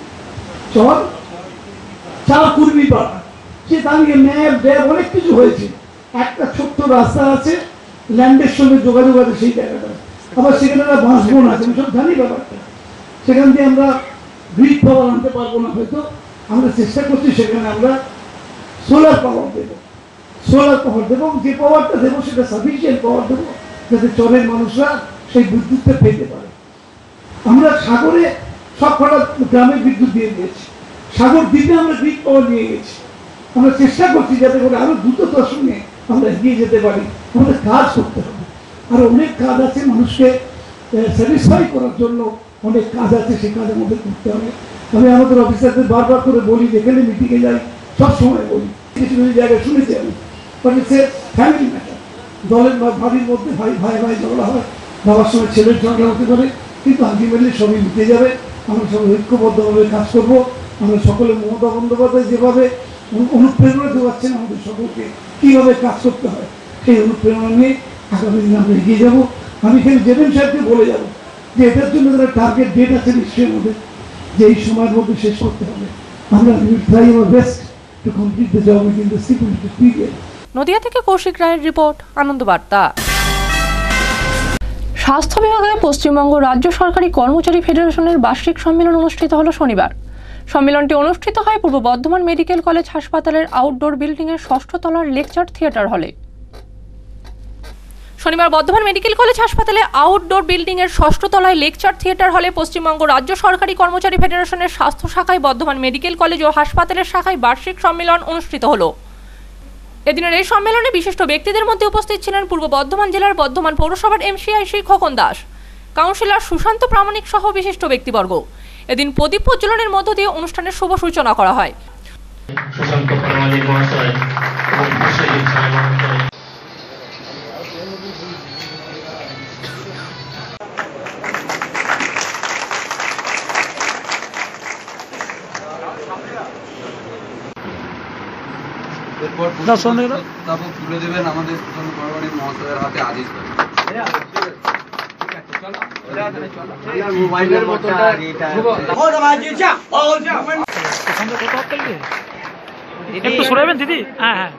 চার কুর্মি পাড়া, সে তাদেরকে ম্যাপ ড্যাব অনেক কিছু হয়েছে। একটা ছোট্ট রাস্তা আছে, ল্যান্ডের সঙ্গে যোগাযোগ আছে সেই জায়গাটা, আবার সেখানে একটা বাঁশবন আছে, আমি সব জানি ব্যাপারটা। সেখান দিয়ে আমরা গ্রিড পাওয়ার আনতে পারবো না, হয়তো আমরা চেষ্টা করছি সেখানে আমরা সোলার পাওয়ার দেবো, যে পাওয়ারটা দেবো সেটা সাফিসিয়েন্ট পাওয়ার দেবো যাতে চরের মানুষরা সেই বিদ্যুৎটা পেতে পারে। আমরা সাগরে সব কটা গ্রামে বিদ্যুৎ দিয়ে দিয়েছি, সাগর দ্বীপে আমরা গ্রিড পাওয়ার নিয়ে গেছি। আমরা চেষ্টা করছি যাতে করে আরো দ্রুততার সঙ্গে আমরা এগিয়ে যেতে পারি। আমাদের কাজ করতে হবে, আর অনেক কাজ আছে মানুষকে স্যাটিসফাই করার জন্য, অনেক কাজ আছে, সেই কাজ আমাদের করতে হবে। আমি আমাদের অফিসারদের বারবার করে বলি, যেখানে মিটিংয়ে যাই সব সময় বলি, কিছু কিছু জায়গায় শুনেছি আমি, ফ্যামিলি ম্যাটার, দলের বাড়ির মধ্যে ভাই ঝগড়া হয়, বাবার সঙ্গে ছেলের ঝগড়া হতে পারে, কিন্তু আলটিমেটলি সবই মিটে যাবে। আমরা সবাই ঐক্যবদ্ধভাবে কাজ করব। আমরা সকলে মমতা বন্দ্যোপাধ্যায় যেভাবে অনুপ্রেরণা দেওয়াচ্ছেন আমাদের সকলকে কীভাবে কাজ করতে হয়, সেই অনুপ্রেরণা নিয়ে আগামী দিনে আমরা এগিয়ে যাবো। আমি এখানে জেবেন সাহেবকে বলে যাব যে এটার জন্য যারা টার্গেট ডেট আছে নিশ্চয়ই মধ্যে, যে এই সময়ের মধ্যে শেষ করতে হবে। আমরা try our best to complete the job within the stipulated period. Nadia থেকে কৌশিক রায়ের রিপোর্ট, আনন্দবার্তা। স্বাস্থ্য বিভাগে পশ্চিমবঙ্গ রাজ্য সরকারি কর্মচারী ফেডারেশনের বার্ষিক সম্মেলন অনুষ্ঠিত হলো শনিবার। সম্মেলনটি অনুষ্ঠিত হয় পূর্ব বর্ধমান মেডিকেল কলেজ হাসপাতালের আউটডোর বিল্ডিং এর ৬ষ্ঠ তলার লেকচার থিয়েটার হলে। শনিবার বর্ধমান মেডিকেল কলেজ হাসপাতালে আউটডোর বিল্ডিং এর 6ষ্ঠ তলায় লেকচার থিয়েটার হলে পশ্চিমবঙ্গ রাজ্য সরকারি কর্মচারী ফেডারেশনের স্বাস্থ্য শাখায় বর্ধমান মেডিকেল কলেজ ও হাসপাতালের শাখায় বার্ষিক সম্মেলন অনুষ্ঠিত হলো। এদিনের এই সম্মেলনে বিশিষ্ট ব্যক্তিদের মধ্যে উপস্থিত ছিলেন পূর্ব বর্ধমান জেলার বর্ধমান পৌরসভার এমসিআইসি খোকন দাস, কাউন্সিলর সুশান্ত প্রামাণিক সহ বিশিষ্ট ব্যক্তিবর্গ। এদিন প্রদীপ প্রজ্বলনের মধ্য দিয়ে অনুষ্ঠানের শুভ সূচনা করা হয়। সুশান্ত প্রামাণিক মহাশয় এবং বিশ্বজিৎ সাই মহাশয় এরপর তুলে দেবেন আমাদের সুশান্ত প্রামাণিক মহাশয়ের হাতে আদেশ করে। মোবাইলের মতোটা একটু সরাবেন দিদি। হ্যাঁ হ্যাঁ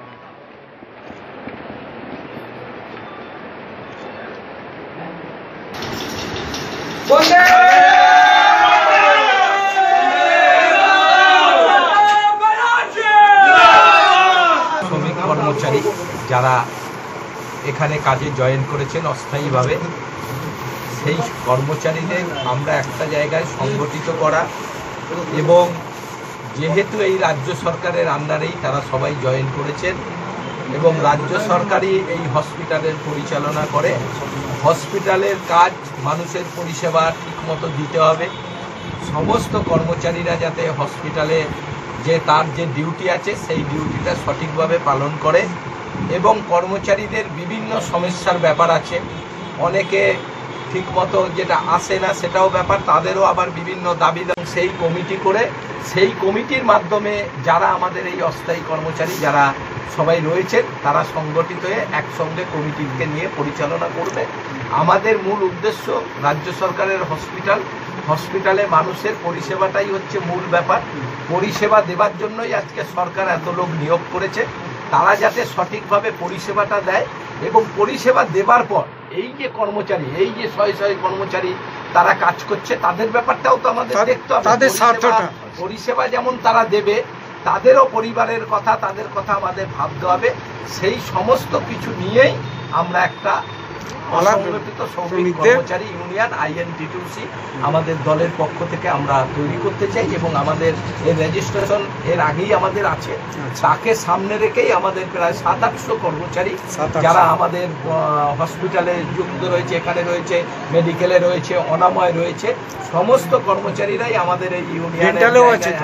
শ্রমিক কর্মচারী যারা এখানে কাজে জয়েন করেছেন অস্থায়ীভাবে, সেই কর্মচারীদের আমরা একটা জায়গায় সংগঠিত করা এবং যেহেতু এই রাজ্য সরকারের আন্ডারেই তারা সবাই জয়েন করেছেন এবং রাজ্য সরকারই এই হসপিটালের পরিচালনা করে, হসপিটালের কাজ মানুষের পরিষেবা ঠিকমতো দিতে হবে। সমস্ত কর্মচারীরা যাতে হসপিটালে তার যে ডিউটি আছে সেই ডিউটিটা সঠিকভাবে পালন করে এবং কর্মচারীদের বিভিন্ন সমস্যার ব্যাপার আছে, অনেকে ঠিকমতো যেটা আসে না সেটাও ব্যাপার, তাদেরও আবার বিভিন্ন দাবি সেই কমিটি করে সেই কমিটির মাধ্যমে যারা আমাদের এই অস্থায়ী কর্মচারী যারা সবাই রয়েছেন তারা সংগঠিত হয়ে একসঙ্গে কমিটিকে নিয়ে পরিচালনা করবে। আমাদের মূল উদ্দেশ্য রাজ্য সরকারের হসপিটালে মানুষের পরিষেবাটাই হচ্ছে মূল ব্যাপার। পরিষেবা দেওয়ার জন্যই আজকে সরকার এত লোক নিয়োগ করেছে, তারা যাতে সঠিকভাবে পরিষেবাটা দেয় এবং পরিষেবা দেবার পর এই যে কর্মচারী এই যে শয়ে কর্মচারী তারা কাজ করছে তাদের ব্যাপারটাও তো আমাদের দেখতে হবে। তাদের পরিষেবা যেমন তারা দেবে তাদেরও পরিবারের কথা তাদের কথা আমাদের ভাবতে হবে। সেই সমস্ত কিছু নিয়েই আমরা একটা অসংগঠিত শ্রমিক কর্মচারী ইউনিয়ন INTTUC আমাদের দলের পক্ষ থেকে আমরা তৈরি করতে চাই এবং আমাদের এর রেজিস্ট্রেশন এর আগেই আমাদের আছে। তাকে সামনে রেখেই আমাদের প্রায় 700-800 কর্মচারী যারা আমাদের হসপিটালে যুক্ত রয়েছে, এখানে রয়েছে, মেডিকেলে রয়েছে, অনাময় রয়েছে, সমস্ত কর্মচারীরাই আমাদের এই ইউনিয়নে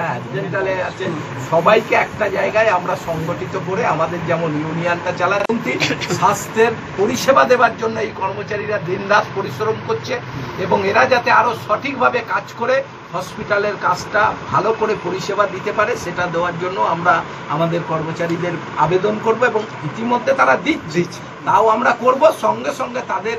আছে। সবাইকে একটা জায়গায় আমরা সংগঠিত করে আমাদের যেমন ইউনিয়নটা চালাচ্ছি, স্বাস্থ্যের পরিষেবা দেওয়ার জন্য এই কর্মচারীরা দিনরাত পরিশ্রম করছে এবং এরা যাতে আরো সঠিকভাবে কাজ করে হসপিটালের কাজটা ভালো করে পরিষেবা দিতে পারে সেটা দেওয়ার জন্য আমরা আমাদের কর্মচারীদের আবেদন করব এবং ইতিমধ্যে তারা দিচ্ছে, তাও আমরা করব সঙ্গে সঙ্গে তাদের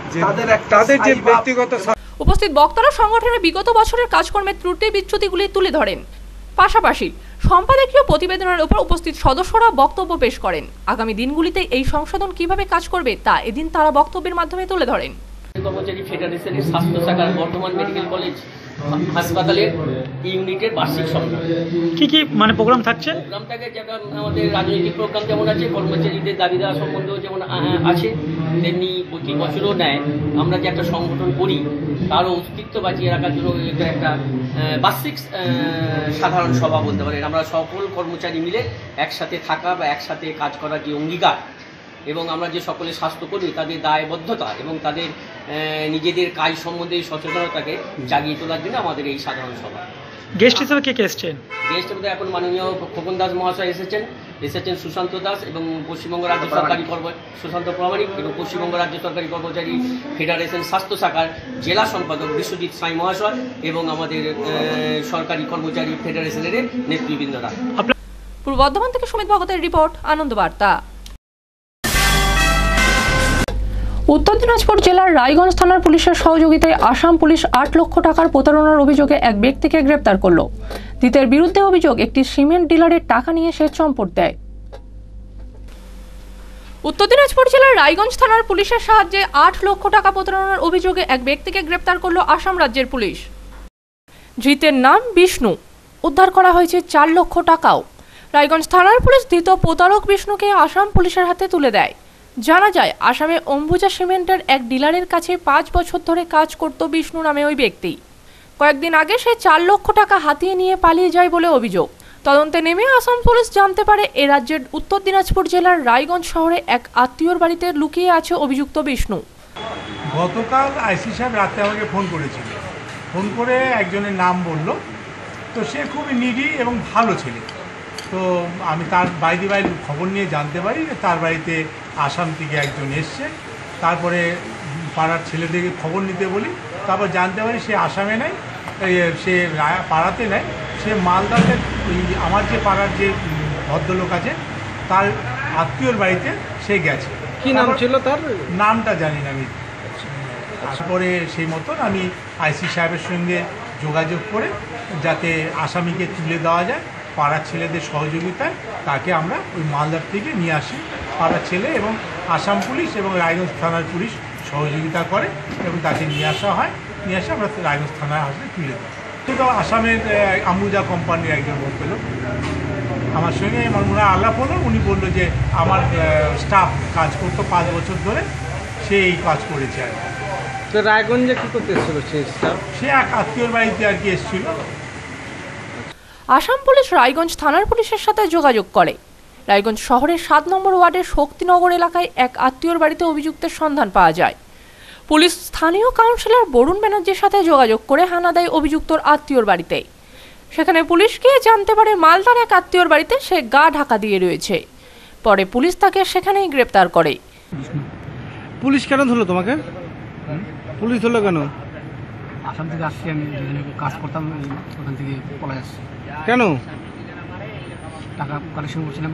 যে ব্যক্তিগত। উপস্থিত বক্তারা সংগঠনের বিগত বছরের কাজকর্মের ত্রুটি বিচ্যুতিগুলি তুলে ধরেন, পাশাপাশি সম্পাদকীয় প্রতিবেদনের উপর উপস্থিত সদস্যরা বক্তব্য পেশ করেন। আগামী দিনগুলিতে এই সংশোধন কিভাবে কাজ করবে তা এদিন তারা বক্তব্যের মাধ্যমে তুলে ধরেন। কর্মচারী ফেডারেশনের স্বাস্থ্য শাখার বর্ধমান মেডিকেল কলেজ হাসপাতালের ইউনিটের বার্ষিক সম্মেলন। কি কি প্রোগ্রাম থাকছে? প্রোগ্রামটাকে যেটা আমাদের রাজনৈতিক প্রোগ্রাম যেমন আছে, কর্মচারীদের দাবি দেওয়া সম্বন্ধেও যেমন আছে, তেমনি প্রতি বছরও নেয় আমরা যে একটা সংগঠন করি তারও অস্তিত্ব বাঁচিয়ে রাখার জন্য একটা বার্ষিক সাধারণ সভা বলতে পারেন। আমরা সকল কর্মচারী মিলে একসাথে থাকা বা একসাথে কাজ করার যে অঙ্গীকার এবং আমরা যে সকলে স্বাস্থ্যকর্মী তাদের দায়বদ্ধতা এবং তাদের নিজেদের কাজ সম্বন্ধে সচেতনতাকে জাগিয়ে তোলার জন্য আমাদের এই সাধারণ সভা। গেস্ট হিসেবে কে এসেছেন? গেস্ট হিসেবে এখন মাননীয় খোকন দাস মহাশয় এসেছেন সুশান্ত দাস এবং পশ্চিমবঙ্গ রাজ্য সরকারি সুশান্ত প্রামাণিক এবং পশ্চিমবঙ্গ রাজ্য সরকারি কর্মচারী ফেডারেশন স্বাস্থ্য শাখার জেলা সম্পাদক বিশ্বজিৎ সাই মহাশয় এবং আমাদের সরকারি কর্মচারী ফেডারেশনের নেতৃবৃন্দরা। পূর্ব বর্ধমান থেকে সুমিত ভগতের রিপোর্ট, আনন্দ বার্তা। উত্তর দিনাজপুর জেলার রায়গঞ্জ থানার পুলিশের সহযোগিতায় আসাম পুলিশ 8 লক্ষ টাকার প্রতারণার অভিযোগে এক ব্যক্তিকে গ্রেপ্তার করল। ধৃতের বিরুদ্ধে অভিযোগ একটি সিমেন্ট ডিলারের টাকা নিয়ে সে চম্পট দেয়। উত্তর দিনাজপুর জেলার রায়গঞ্জ থানার পুলিশের সাহায্যে 8 লক্ষ টাকা প্রতারণার অভিযোগে এক ব্যক্তিকে গ্রেপ্তার করল আসাম রাজ্যের পুলিশ। ধৃতের নাম বিষ্ণু। উদ্ধার করা হয়েছে 4 লক্ষ টাকাও। রায়গঞ্জ থানার পুলিশ ধৃত প্রতারক বিষ্ণুকে আসাম পুলিশের হাতে তুলে দেয়। জানা যায় আসামে অম্বুজা সিমেন্টের এক ডিলারের কাছে 5 বছর ধরে কাজ করত বিষ্ণু নামে ওই ব্যক্তি। কয়েকদিন আগে সে 4 লক্ষ টাকা হাতিয়ে নিয়ে পালিয়ে যায় বলে অভিযোগ। তদন্তে নেমে আসাম পুলিশ জানতে পারে এ রাজ্যের উত্তর দিনাজপুর জেলার রায়গঞ্জ শহরে এক আত্মীয়র বাড়িতে লুকিয়ে আছে অভিযুক্ত বিষ্ণু। গতকাল আইসি সাহেব রাতে আমাকে ফোন করেছিল, ফোন করে একজনের নাম বলল। তো সে খুবই নিডি এবং ভালো ছেলে। তো আমি তার বাইরে খবর নিয়ে জানতে পারি যে তার বাড়িতে আসাম থেকে একজন এসছে। তারপরে পাড়ার ছেলেদেরকে খবর নিতে বলি, তারপর জানতে পারি সে আসামে নাই, সে পাড়াতে নাই, সে মালদাতে আমার যে পাড়ার যে ভদ্রলোক আছে তার আত্মীয়র বাড়িতে সে গেছে। কি নাম ছিল তার? নামটা জানি না আমি। তারপরে সেই মতন আমি আইসি সাহেবের সঙ্গে যোগাযোগ করে যাতে আসামিকে তুলে দেওয়া যায় পাড়ার ছেলেদের সহযোগিতায়, তাকে আমরা ওই মালদার থেকে নিয়ে আসি। পাড়ার ছেলে এবং আসাম পুলিশ এবং রায়গঞ্জ থানার পুলিশ সহযোগিতা করে এবং তাকে নিয়ে আসা হয়। নিয়ে আসে আমরা রায়গঞ্জ থানায় আসলে তুলে দিই। তো আসামের আম্বুজা কোম্পানির একজন লোক পেল, আমার সঙ্গে আমার মনে হয় আলাপ হলো। উনি বললো যে আমার স্টাফ কাজ করতো 5 বছর ধরে, সে এই কাজ করেছে আর কি। তো রায়গঞ্জে কী করতে এসেছিল সে এক আত্মীয়র বাড়িতে আর কি এসেছিল। আসাম পুলিশ রায়গঞ্জ থানার পুলিশের সাথে যোগাযোগ করে। রায়গঞ্জ শহরের 7 নম্বর ওয়ার্ডের শক্তিনগর এলাকায় এক আত্মীয়র বাড়িতে অভিযুক্তের সন্ধান পাওয়া যায়। পুলিশ স্থানীয় কাউন্সিলর বরুণ ব্যানার্জির সাথে যোগাযোগ করে হানা দেয় অভিযুক্তর আত্মীয়র বাড়িতে। সেখানে পুলিশ গিয়ে জানতে পারে মালদার এক আত্মীয়র বাড়িতে সে গা ঢাকা দিয়ে রয়েছে। পরে পুলিশ তাকে সেখানেই গ্রেপ্তার করে। পুলিশ কেন ধরলো তোমাকে? পুলিশ ধরলো কেন? আসাম থেকে আসছি, আমি কাজ করতাম, ওখান থেকে পলাই আসছি। কেন? টাকা কালেকশন করছিলাম,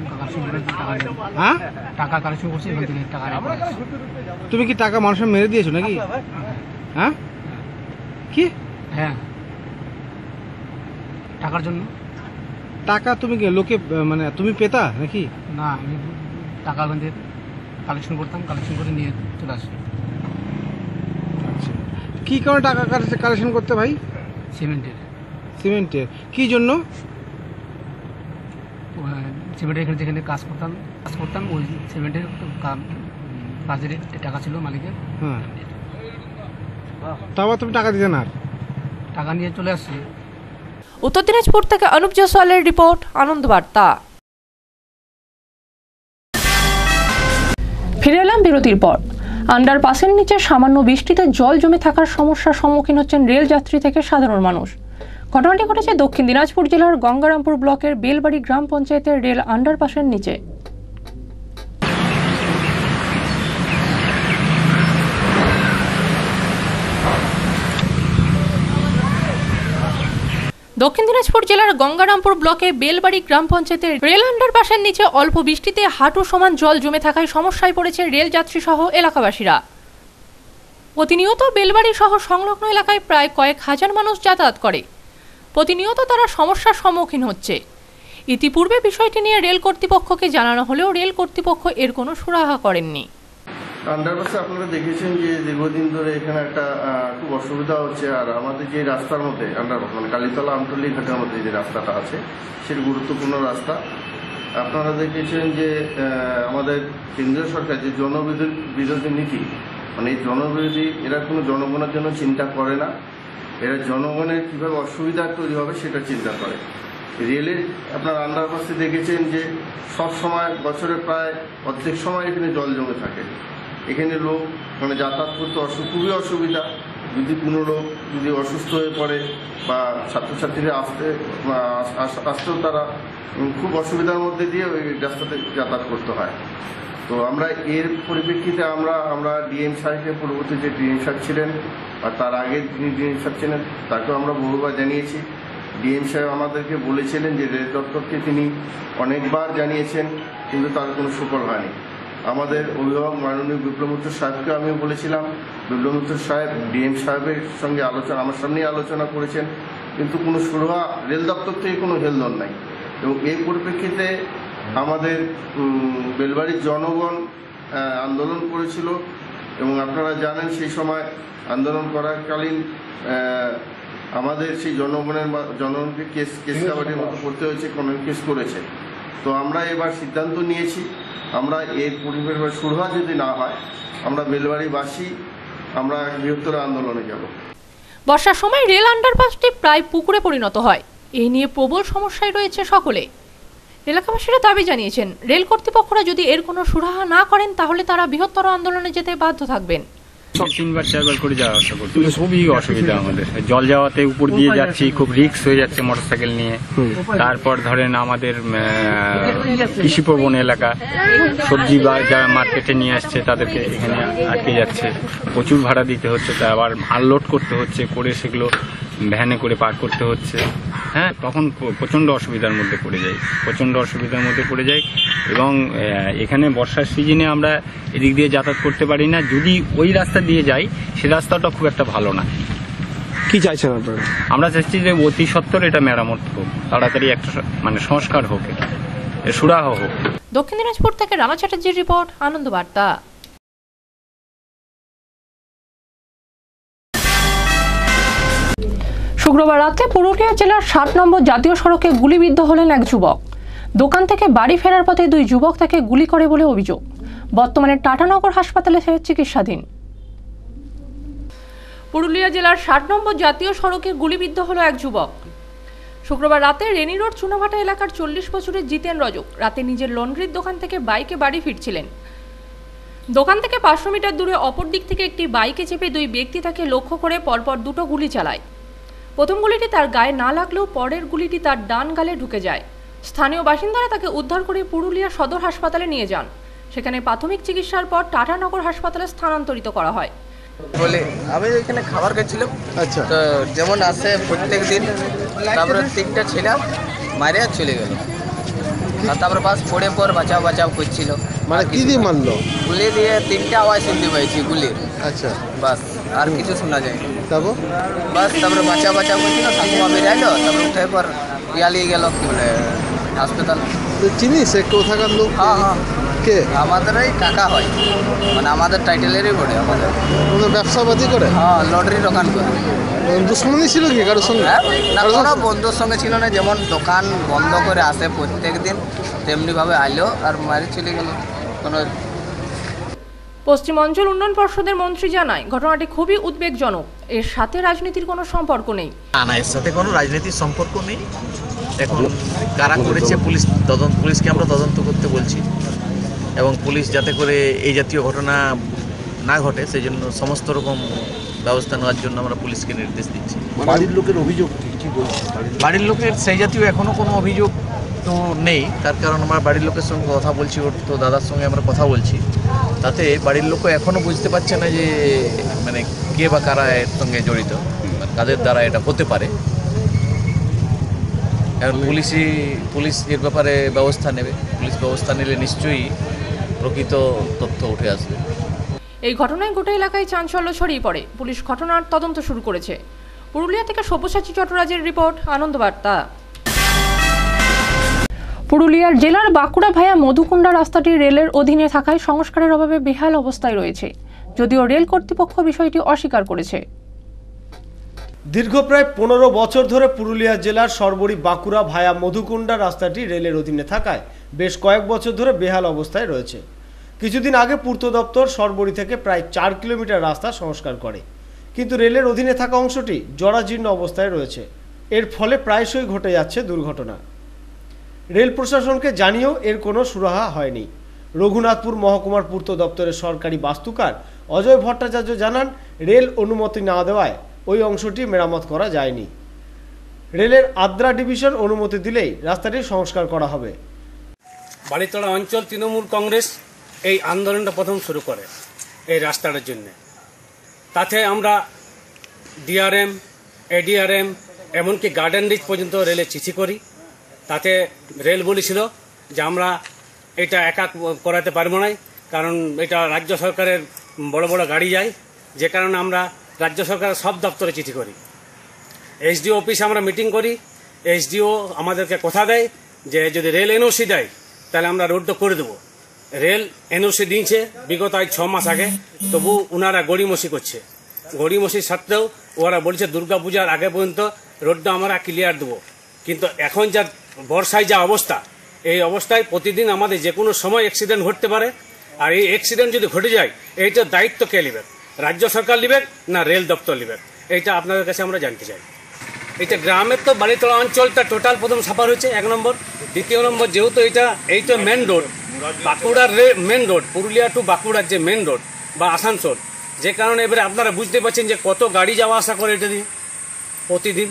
টাকা কালেকশন করছি, ওখান থেকে টাকা। তুমি কি টাকা মানুষের মেরে দিয়েছো নাকি? হ্যাঁ, কি? হ্যাঁ, টাকার জন্য। টাকা তুমি কি লোকে মানে তুমি পেতা নাকি? না, আমি টাকা ওখান থেকে কালেকশন করতাম, কালেকশন করে নিয়ে চলে আসি। আচ্ছা, কী কারণে টাকা কালেকশন করতে ভাই? সিমেন্টের কী জন্য? সিমেন্টের এখানে যেখানে কাজ করতাম ওই সিমেন্টের কাজের টাকা ছিল মালিকের। হ্যাঁ, তারপর তুমি টাকা দিতে না? টাকা নিয়ে চলে আসছি। উত্তর দিনাজপুর থেকে অনুপ জয়সওয়ালের রিপোর্ট, আনন্দ বার্তা। ফিরে এলাম বিরতির পর। আন্ডারপাসের নিচে সামান্য বৃষ্টিতে জল জমে থাকার সমস্যার সম্মুখীন হচ্ছেন রেল যাত্রী থেকে সাধারণ মানুষ। ঘটনাটি ঘটেছে দক্ষিণ দিনাজপুর জেলার গঙ্গারামপুর ব্লকের বেলবাড়ি গ্রাম পঞ্চায়েতের রেল আন্ডারপাসের নিচে। দক্ষিণ দিনাজপুর জেলার গঙ্গারামপুর ব্লকে বেলবাড়ি গ্রাম পঞ্চায়েতের রেল আন্ডারপাসের নিচে অল্প বৃষ্টিতে হাঁটু সমান জল জমে থাকায় সমস্যায় পড়েছে রেল যাত্রী সহ এলাকাবাসীরা। প্রতিনিয়ত বেলবাড়ি সহ সংলগ্ন এলাকায় প্রায় কয়েক হাজার মানুষ যাতায়াত করে। প্রতিনিয়ত তারা সমস্যার সম্মুখীন হচ্ছে। ইতিপূর্বে বিষয়টি নিয়ে রেল কর্তৃপক্ষকে জানানো হলেও রেল কর্তৃপক্ষ এর কোনো সুরাহা করেননি। আন্ডারপাসে আপনারা দেখেছেন যে দীর্ঘদিন ধরে এখানে একটা খুব অসুবিধা হচ্ছে। আর আমাদের যে রাস্তার মধ্যে আন্ডারপাস মানে কালীতলা আমতলী ঘাটের মধ্যে যে রাস্তাটা আছে সেটা গুরুত্বপূর্ণ রাস্তা। আপনারা দেখেছেন যে আমাদের কেন্দ্রীয় সরকার যে জনবিরোধী নীতি, মানে এই জনবিরোধী, এরা কোনো জনগণের জন্য চিন্তা করে না। এরা জনগণের কীভাবে অসুবিধা তৈরি হবে সেটা চিন্তা করে। রেলের আপনার আন্ডারপাসে দেখেছেন যে সব সময় বছরের প্রায় অর্ধেক সময় এখানে জল জমে থাকে। এখানে লোক মানে যাতায়াত করতে খুবই অসুবিধা। যদি কোনো লোক যদি অসুস্থ হয়ে পড়ে বা ছাত্রছাত্রীরা আসতেও তারা খুব অসুবিধার মধ্যে দিয়ে ওই রাস্তাতে যাতায়াত করতে হয়। তো আমরা এর পরিপ্রেক্ষিতে আমরা ডিএম সাহেবকে, পূর্ববর্তী যে ডিএম সাহেব ছিলেন আর তার আগে যিনি ডিএম সাহেব ছিলেন তাকেও আমরা বহুবার জানিয়েছি। ডিএম সাহেব আমাদেরকে বলেছিলেন যে রেল দপ্তরকে তিনি অনেকবার জানিয়েছেন, কিন্তু তার কোনো সুফল হয়নি। আমাদের অভিভাবক মাননীয় বিপ্লব মিত্র সাহেবকে আমিও বলেছিলাম, বিপ্লব মিত্র সাহেব ডিএম সাহেবের সঙ্গে আমার সামনেই আলোচনা করেছেন, কিন্তু কোনো সুরাহা রেল দপ্তর থেকে কোনো হেলদোল নাই। এবং এই পরিপ্রেক্ষিতে আমাদের বেলবাড়ির জনগণ আন্দোলন করেছিল এবং আপনারা জানেন সেই সময় আন্দোলন করাকালীন আমাদের সেই জনগণকে কেস কাবাডির মতো করতে হয়েছে, কোনো কেস করেছে। তো আমরা এবার সিদ্ধান্ত নিয়েছি আমরা এর পরিবেশ সুরাহা যদি না হয় আমরা বেলবাড়িবাসী আমরা বৃহত্তর আন্দোলনে যাব। বর্ষার সময় রেল আন্ডারপাসটি প্রায় পুকুরে পরিণত হয়। এই নিয়ে প্রবল সমস্যায় রয়েছে সকলে। এলাকাবাসীরা দাবি জানিয়েছেন, রেল কর্তৃপক্ষরা যদি এর কোনো সুরাহা না করেন তাহলে তারা বৃহত্তর আন্দোলনে যেতে বাধ্য থাকবেন। 3-4 করে যাওয়া আসা করছি, খুবই অসুবিধা আমাদের। জল যাওয়াতে উপর দিয়ে যাচ্ছি, খুব রিস্ক হয়ে যাচ্ছে মোটরসাইকেল নিয়ে। তারপর ধরেন আমাদের কৃষি প্রবণ এলাকা, সবজি বা যারা মার্কেটে নিয়ে আসছে তাদেরকে এখানে আটকে যাচ্ছে, প্রচুর ভাড়া দিতে হচ্ছে, তা আবার আনলোড করতে হচ্ছে, করে সেগুলো ভ্যানে করে পার করতে হচ্ছে। হ্যাঁ, তখন প্রচণ্ড অসুবিধার মধ্যে পড়ে যাই এবং এখানে বর্ষার সিজনে আমরা এদিক দিয়ে যাতায়াত করতে পারি না। যদি ওই রাস্তা দিয়ে যাই, সে রাস্তাটা খুব একটা ভালো না। কি চাইছেন আপনারা? আমরা চাইছি যে অতি সত্বর এটা মেরামত হোক, তাড়াতাড়ি একটা সংস্কার হোক, এটা সুরাহা হোক। দক্ষিণ দিনাজপুর থেকে রানা চ্যাটার্জির রিপোর্ট, আনন্দ বার্তা। শুক্রবার রাতে পুরুলিয়া জেলার 7 নম্বর জাতীয় সড়কে গুলিবিদ্ধ হলেন এক যুবক। দোকান থেকে বাড়ি ফেরার পথে 2 যুবক তাকে গুলি করে বলে অভিযোগ। বর্তমানে টাটানগর হাসপাতালে চিকিৎসাধীন। পুরুলিয়া জেলার 7 নম্বর জাতীয় সড়কে গুলিবিদ্ধ হলো এক যুবক। শুক্রবার রাতে রেনি রোড চুনাভাটা এলাকার 40 বছরের জিতেন রজক রাতে নিজের লন্ড্রির দোকান থেকে বাইকে বাড়ি ফিরছিলেন। দোকান থেকে 500 মিটার দূরে অপর দিক থেকে একটি বাইকে চেপে 2 ব্যক্তি তাকে লক্ষ্য করে পরপর 2টো গুলি চালায়। প্রথম গুলিটি তার গায়ে না লাগলেও পরের গুলিটি তার ডান গালে ঢুকে যায়। স্থানীয় বাসিন্দারা তাকে উদ্ধার করে পুরুলিয়া সদর হাসপাতালে নিয়ে যান। সেখানে প্রাথমিক চিকিৎসার পর টাটানগর হাসপাতালে স্থানান্তরিত করা হয়। বলে আমি এখানে খাবার খাচ্ছিলাম, আচ্ছা, তো যেমন আসে প্রত্যেক দিন, তারপরে 3টা ছেলে মারে চলে গেল। আর তারপরে বাস পড়ে পর বাঁচাও করছিল। মানে কি দিয়ে মারলো? গুলি দিয়ে 3টা আওয়াজ শুনতে পাইছি গুলির। আচ্ছা, বাস আর কিছু শোনা যায়। তারপর বাস তারপরে বাঁচাও করছিল, ঠাকুমা বেরিয়ে তারপরে উঠে পর নিয়ে গেল কি বলে হাসপাতাল। চিনিস কোথাকার লোক? হ্যাঁ, কে? আমাদের এই কাকা হয়, মানে আমাদের টাইটেলেরই পড়ে। আমাদের ব্যবসাপাতি করে? হ্যাঁ, লটারি দোকান করে। দুশ্মনী ছিল কি কারোর সঙ্গে? না, কোনো বন্ধুর সঙ্গে ছিল না। যেমন দোকান বন্ধ করে আসে প্রত্যেক দিন, তেমনিভাবে আইলো আর মারি চলে গেল। কোনো পশ্চিম অঞ্চল উন্নয়ন পর্ষদের মন্ত্রী জানায়, ঘটনাটি খুবই উদ্বেগজনক। এর সাথে রাজনীতির কোনো সম্পর্ক নেই। না, এর সাথে কোনো রাজনীতির সম্পর্ক নেই। এখন কারা করেছে পুলিশকে আমরা তদন্ত করতে বলছি, এবং পুলিশ যাতে করে এই জাতীয় ঘটনা না ঘটে সেই জন্য সমস্ত রকম ব্যবস্থা নেওয়ার জন্য আমরা পুলিশকে নির্দেশ দিচ্ছি। বাড়ির লোকের অভিযোগ কি বলছে? বাড়ির লোকের সেই জাতীয় এখনও কোনো অভিযোগ তো নেই, তার কারণ আমরা বাড়ির লোকের সঙ্গে কথা বলছি, ওর তো দাদার সঙ্গে আমরা কথা বলছি। তাতে বাড়ির লোকও এখনও বুঝতে পারছে না যে মানে কে বা কারা এর সঙ্গে জড়িত, কাদের দ্বারা এটা হতে পারে। এখন পুলিশ এর ব্যাপারে ব্যবস্থা নেবে। পুলিশ ব্যবস্থা নিলে নিশ্চয়ই প্রকৃত তথ্য উঠে আসবে। এই ঘটনায় গোটা এলাকায় চাঞ্চল্য ছড়িয়ে পড়ে। পুলিশ ঘটনার তদন্ত শুরু করেছে। পুরুলিয়া থেকে সব্যসাচী চট্টরাজের রিপোর্ট, আনন্দ বার্তা। পুরুলিয়ার জেলার বাঁকুড়া ভায়া মধুকুণ্ডা রাস্তাটি রেলের অধীনে থাকায় সংস্কারের অভাবে বেহাল অবস্থায় রয়েছে, যদিও রেল কর্তৃপক্ষ বিষয়টি অস্বীকার করেছে। দীর্ঘ প্রায় 15 বছর ধরে পুরুলিয়া জেলার সরবরি বাঁকুড়া ভায়া মধুকুণ্ডা রাস্তাটি রেলের অধীনে থাকায় বেশ কয়েক বছর ধরে বেহাল অবস্থায় রয়েছে। কিছুদিন আগে পূর্ত দপ্তর সরবরি থেকে প্রায় 4 কিলোমিটার রাস্তা সংস্কার করে, কিন্তু রেলের অধীনে থাকা অংশটি জরাজীর্ণ অবস্থায় রয়েছে। এর ফলে প্রায়শই ঘটে যাচ্ছে দুর্ঘটনা। রেল প্রশাসনকে জানিয়েও এর কোনো সুরাহা হয়নি। রঘুনাথপুর মহকুমার পূর্ত দপ্তরের সরকারি বাস্তুকার অজয় ভট্টাচার্য জানান, রেল অনুমতি না দেওয়ায় ওই অংশটি মেরামত করা যায়নি। রেলের আদ্রা ডিভিশন অনুমতি দিলেই রাস্তাটি সংস্কার করা হবে। বাড়িতলা অঞ্চল তৃণমূল কংগ্রেস এই আন্দোলনটা প্রথম শুরু করে এই রাস্তাটার জন্য। তাতে আমরা ডিআরএম, এডিআরএম, এমনকি গার্ডেন রিচ পর্যন্ত রেলে চিঠি করি। তাতে রেল বলেছিল যে আমরা এটা একা করাতে পারবো না, কারণ এটা রাজ্য সরকারের বড় বড় গাড়ি যায়, যে কারণে আমরা রাজ্য সরকারের সব দপ্তরে চিঠি করি। এসডিও অফিসে আমরা মিটিং করি। এসডিও আমাদেরকে কথা দেয় যে যদি রেল এনওসি দেয় তাহলে আমরা রোডটা করে দেবো। রেল এনওসি দিয়েছে বিগত 6 মাস আগে, তবু ওনারা গড়িমসি করছে। গড়িমসি সত্ত্বেও ওরা বলছে দুর্গাপূজার আগে পর্যন্ত রোডটা আমরা ক্লিয়ার দেবো। কিন্তু এখন যা বর্ষায় যা অবস্থা, এই অবস্থায় প্রতিদিন আমাদের যে কোনো সময় অ্যাক্সিডেন্ট ঘটতে পারে। আর এই অ্যাক্সিডেন্ট যদি ঘটে যায়, এইটার দায়িত্ব কে নেবে? রাজ্য সরকার নেবে না রেল দপ্তর নেবে? এইটা আপনাদের কাছে আমরা জানতে চাই। এটা গ্রামের তো বালিতলা অঞ্চলটা টোটাল প্রথম সাফার হয়েছে, 1 নম্বর। দ্বিতীয় নম্বর, যেহেতু এইটা মেন রোড, বাঁকুড়ার মেন রোড, পুরুলিয়া টু বাঁকুড়ার যে মেন রোড বা আসানসোল, যে কারণে এবারে আপনারা বুঝতে পারছেন যে কত গাড়ি যাওয়া আসা করে এটা দিয়ে প্রতিদিন।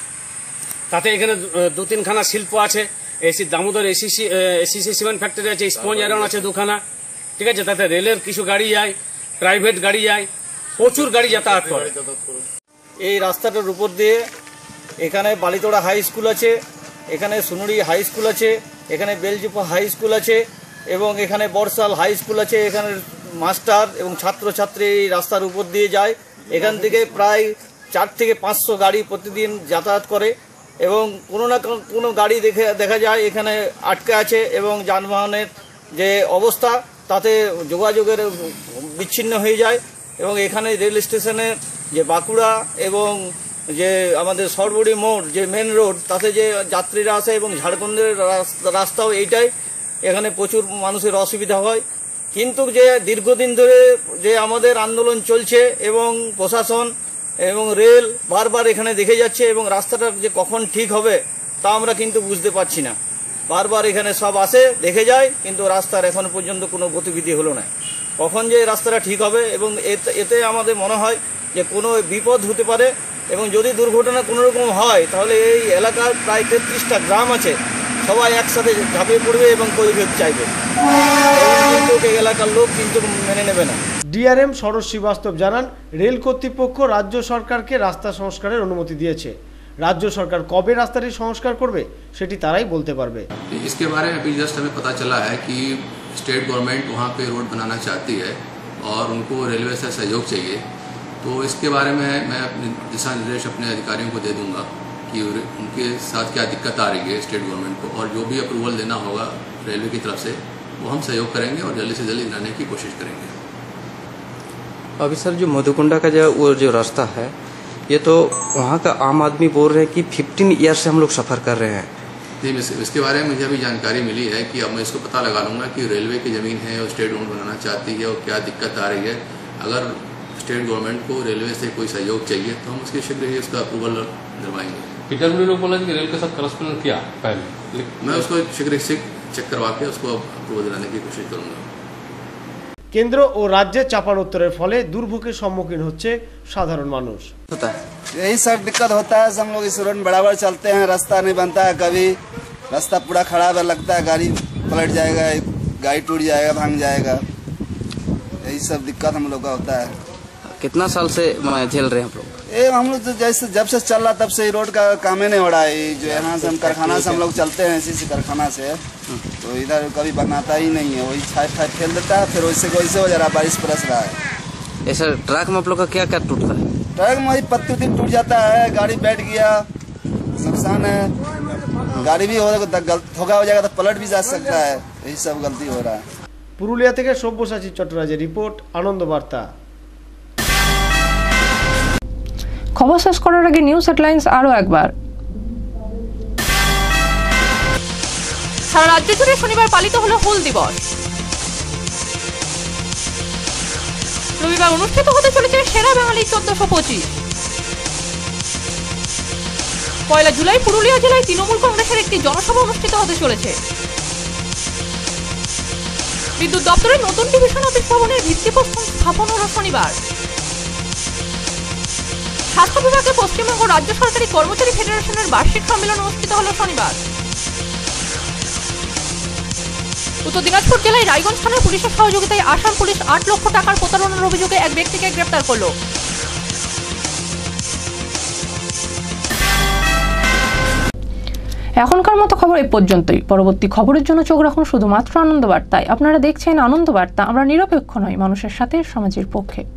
তাতে এখানে 2-3খানা শিল্প আছে, দামোদর এসিসি সিমেন্ট ফ্যাক্টরি আছে, স্পঞ্জ আয়রন আছে 2খানা, ঠিক আছে। তাতে রেলের কিছু গাড়ি যায়, প্রাইভেট গাড়ি যায়, প্রচুর গাড়ি যাতায়াত করে। এই রাস্তাটার উপর দিয়ে এখানে বালিতোড়া হাই স্কুল আছে, এখানে সুনুড়ি হাই স্কুল আছে, এখানে বেলজিপো হাই স্কুল আছে এবং এখানে বর্ষাল হাই স্কুল আছে। এখানে মাস্টার এবং ছাত্রছাত্রী এই রাস্তার উপর দিয়ে যায়। এখান থেকে প্রায় 4 থেকে 500 গাড়ি প্রতিদিন যাতায়াত করে এবং কোনো না কোনো গাড়ি দেখা যায় এখানে আটকে আছে এবং যানবাহনের যে অবস্থা তাতে যোগাযোগের বিচ্ছিন্ন হয়ে যায়। এবং এখানে রেল স্টেশনের যে বাঁকুড়া এবং যে আমাদের সরবড়ি মোড় যে মেন রোড, তাতে যে যাত্রীরা আসে এবং ঝাড়খণ্ডের রাস্তাও এইটাই, এখানে প্রচুর মানুষের অসুবিধা হয়। কিন্তু যে দীর্ঘদিন ধরে যে আমাদের আন্দোলন চলছে এবং প্রশাসন এবং রেল বারবার এখানে দেখে যাচ্ছে এবং রাস্তাটা যে কখন ঠিক হবে তা আমরা কিন্তু বুঝতে পারছি না। বারবার এখানে সব আসে, দেখে যায়, কিন্তু রাস্তার এখন পর্যন্ত কোনো গতিবিধি হলো না। কখন যে রাস্তাটা ঠিক হবে এবং এতে আমাদের মনে হয় যে কোনো বিপদ হতে পারে এবং যদি দুর্ঘটনা কোনো রকম হয় তাহলে এই এলাকার প্রায় 33টা গ্রাম আছে, সবাই একসাথে ঝাঁপিয়ে পড়বে এবং পরিবেশ চাইবে, কিন্তু এই এলাকার লোক কিন্তু মেনে নেবে না। ডিআরএম সরোজ শ্রীবাস্তব জানান, রেল কর্তৃপক্ষ রাজ্য সরকারকে রাস্তা সংস্কারের অনুমতি দিয়েছে। রাজ্য সরকার কবে রাস্তাটি সংস্কার করবে সেটি তারাই বলতে পারবে। इसके बारे में अभी जस्ट हमें पता चला है कि स्टेट गवर्नमेंट वहाँ पे रोड बनाना चाहती है और उनको रेलवे से सहयोग चाहिए। तो इसके बारे में मैं अपने दिशा निर्देश अपने अधिकारियों को दे दूंगा कि उनके साथ क्या दिक्कत आ रही है स्टेट गवर्नमेंट को, और जो भी अप्रूवल देना होगा रेलवे की तरफ से वो हम सहयोग करेंगे और जल्दी से जल्दी बनाने की कोशिश करेंगे। अभी सर जो मधुकुंडा का जो रास्ता है, ये तो वहाँ का आम आदमी बोल रहे हैं कि 15 ईयर से हम लोग सफ़र कर रहे हैं। जी, इसके बारे में मुझे अभी जानकारी मिली है कि अब मैं इसको पता लगा लूँगा कि रेलवे की ज़मीन है और स्टेट गवर्नमेंट बनाना चाहती है और क्या दिक्कत आ रही है। अगर स्टेट गवर्नमेंट को रेलवे से कोई सहयोग चाहिए तो हम उसके शीघ्र ही उसका अप्रूवल दिलवाएंगे। पीटर लोग बोला कि रेल के साथ करस्पॉन्डेंस किया पहले, मैं उसको शीघ्र से चेक करवा के उसको अप्रूवल दिलाने की कोशिश करूँगा। কেন্দ্র ও রাজ্যে চাপানোত্তরের ফলে দুর্ভোগের সম্মুখীন হচ্ছে সাধারণ মানুষ। यही सब दिक्कत होता है। हम लोग इस रोड बराबर चलते हैं, रास्ता नहीं बनता है, कभी रास्ता पूरा खराब है, लगता है गाड़ी पलट जाएगा, गाड़ी टूट जाएगा, भांग जाएगा। यही सब दिक्कत हम लोग का होता है। कितना साल से झेल रहे हैं हम लोग? हम लोग तो जैसे जब से चल रहा तब से रोड का काम ही नहीं हो रहा है। जो यहाँ से हम कारखाना से हम लोग चलते हैं, इसी कारखाना से, तो इधर कभी बनाता ही नहीं है, वही छाप फेल देता है, फिर वैसे वैसे हो जा रहा है, बारिश बरस रहा है। ऐसा ट्रक में आप लोग का क्या क्या टूटता है? ट्रक में वही पत्ती टूट जाता है, गाड़ी बैठ गया, नुकसान है। गाड़ी भी धोखा हो जाएगा तो पलट भी जा सकता है, यही सब गलती हो रहा है। পুরুলিয়া থেকে সব্যসাচী চট্টরাজের রিপোর্ট, আনন্দ বার্তা। খবর শেষ করার আগে নিউজ হেডলাইন্স আরও একবার। সারা রাজ্য জুড়ে শনিবার পালিত হলো হুল দিবস। রবিবার অনুষ্ঠিত হতে চলেছে সেরা বাঙালি 1425। 1 জুলাই পুরুলিয়া জেলায় তৃণমূল কংগ্রেসের একটি জনসভা অনুষ্ঠিত হতে চলেছে। বিদ্যুৎ দপ্তরের নতুন ডিভিশন অফিস ভবনের ভিত্তিপ্রস্তর স্থাপন হলো শনিবার। স্বাস্থ্য বিভাগে পশ্চিমবঙ্গ রাজ্য সরকারি কর্মচারী ফেডারেশনের বার্ষিক সম্মেলন অনুষ্ঠিত হলো শনিবার। উত্তর দিনাজপুর জেলায় রায়গঞ্জ থানার পুলিশের সহযোগিতায় আসাম পুলিশ 8 লক্ষ টাকার প্রতারণার অভিযোগে এক ব্যক্তিকে গ্রেপ্তার করল। এখনকার মতো খবর এই পর্যন্তই। পরবর্তী খবরের জন্য চোখ রাখুন শুধুমাত্র আনন্দ বার্তায়। আপনারা দেখছেন আনন্দ বার্তা, আমরা নিরপেক্ষ নই, মানুষের সাথে, সমাজের পক্ষে।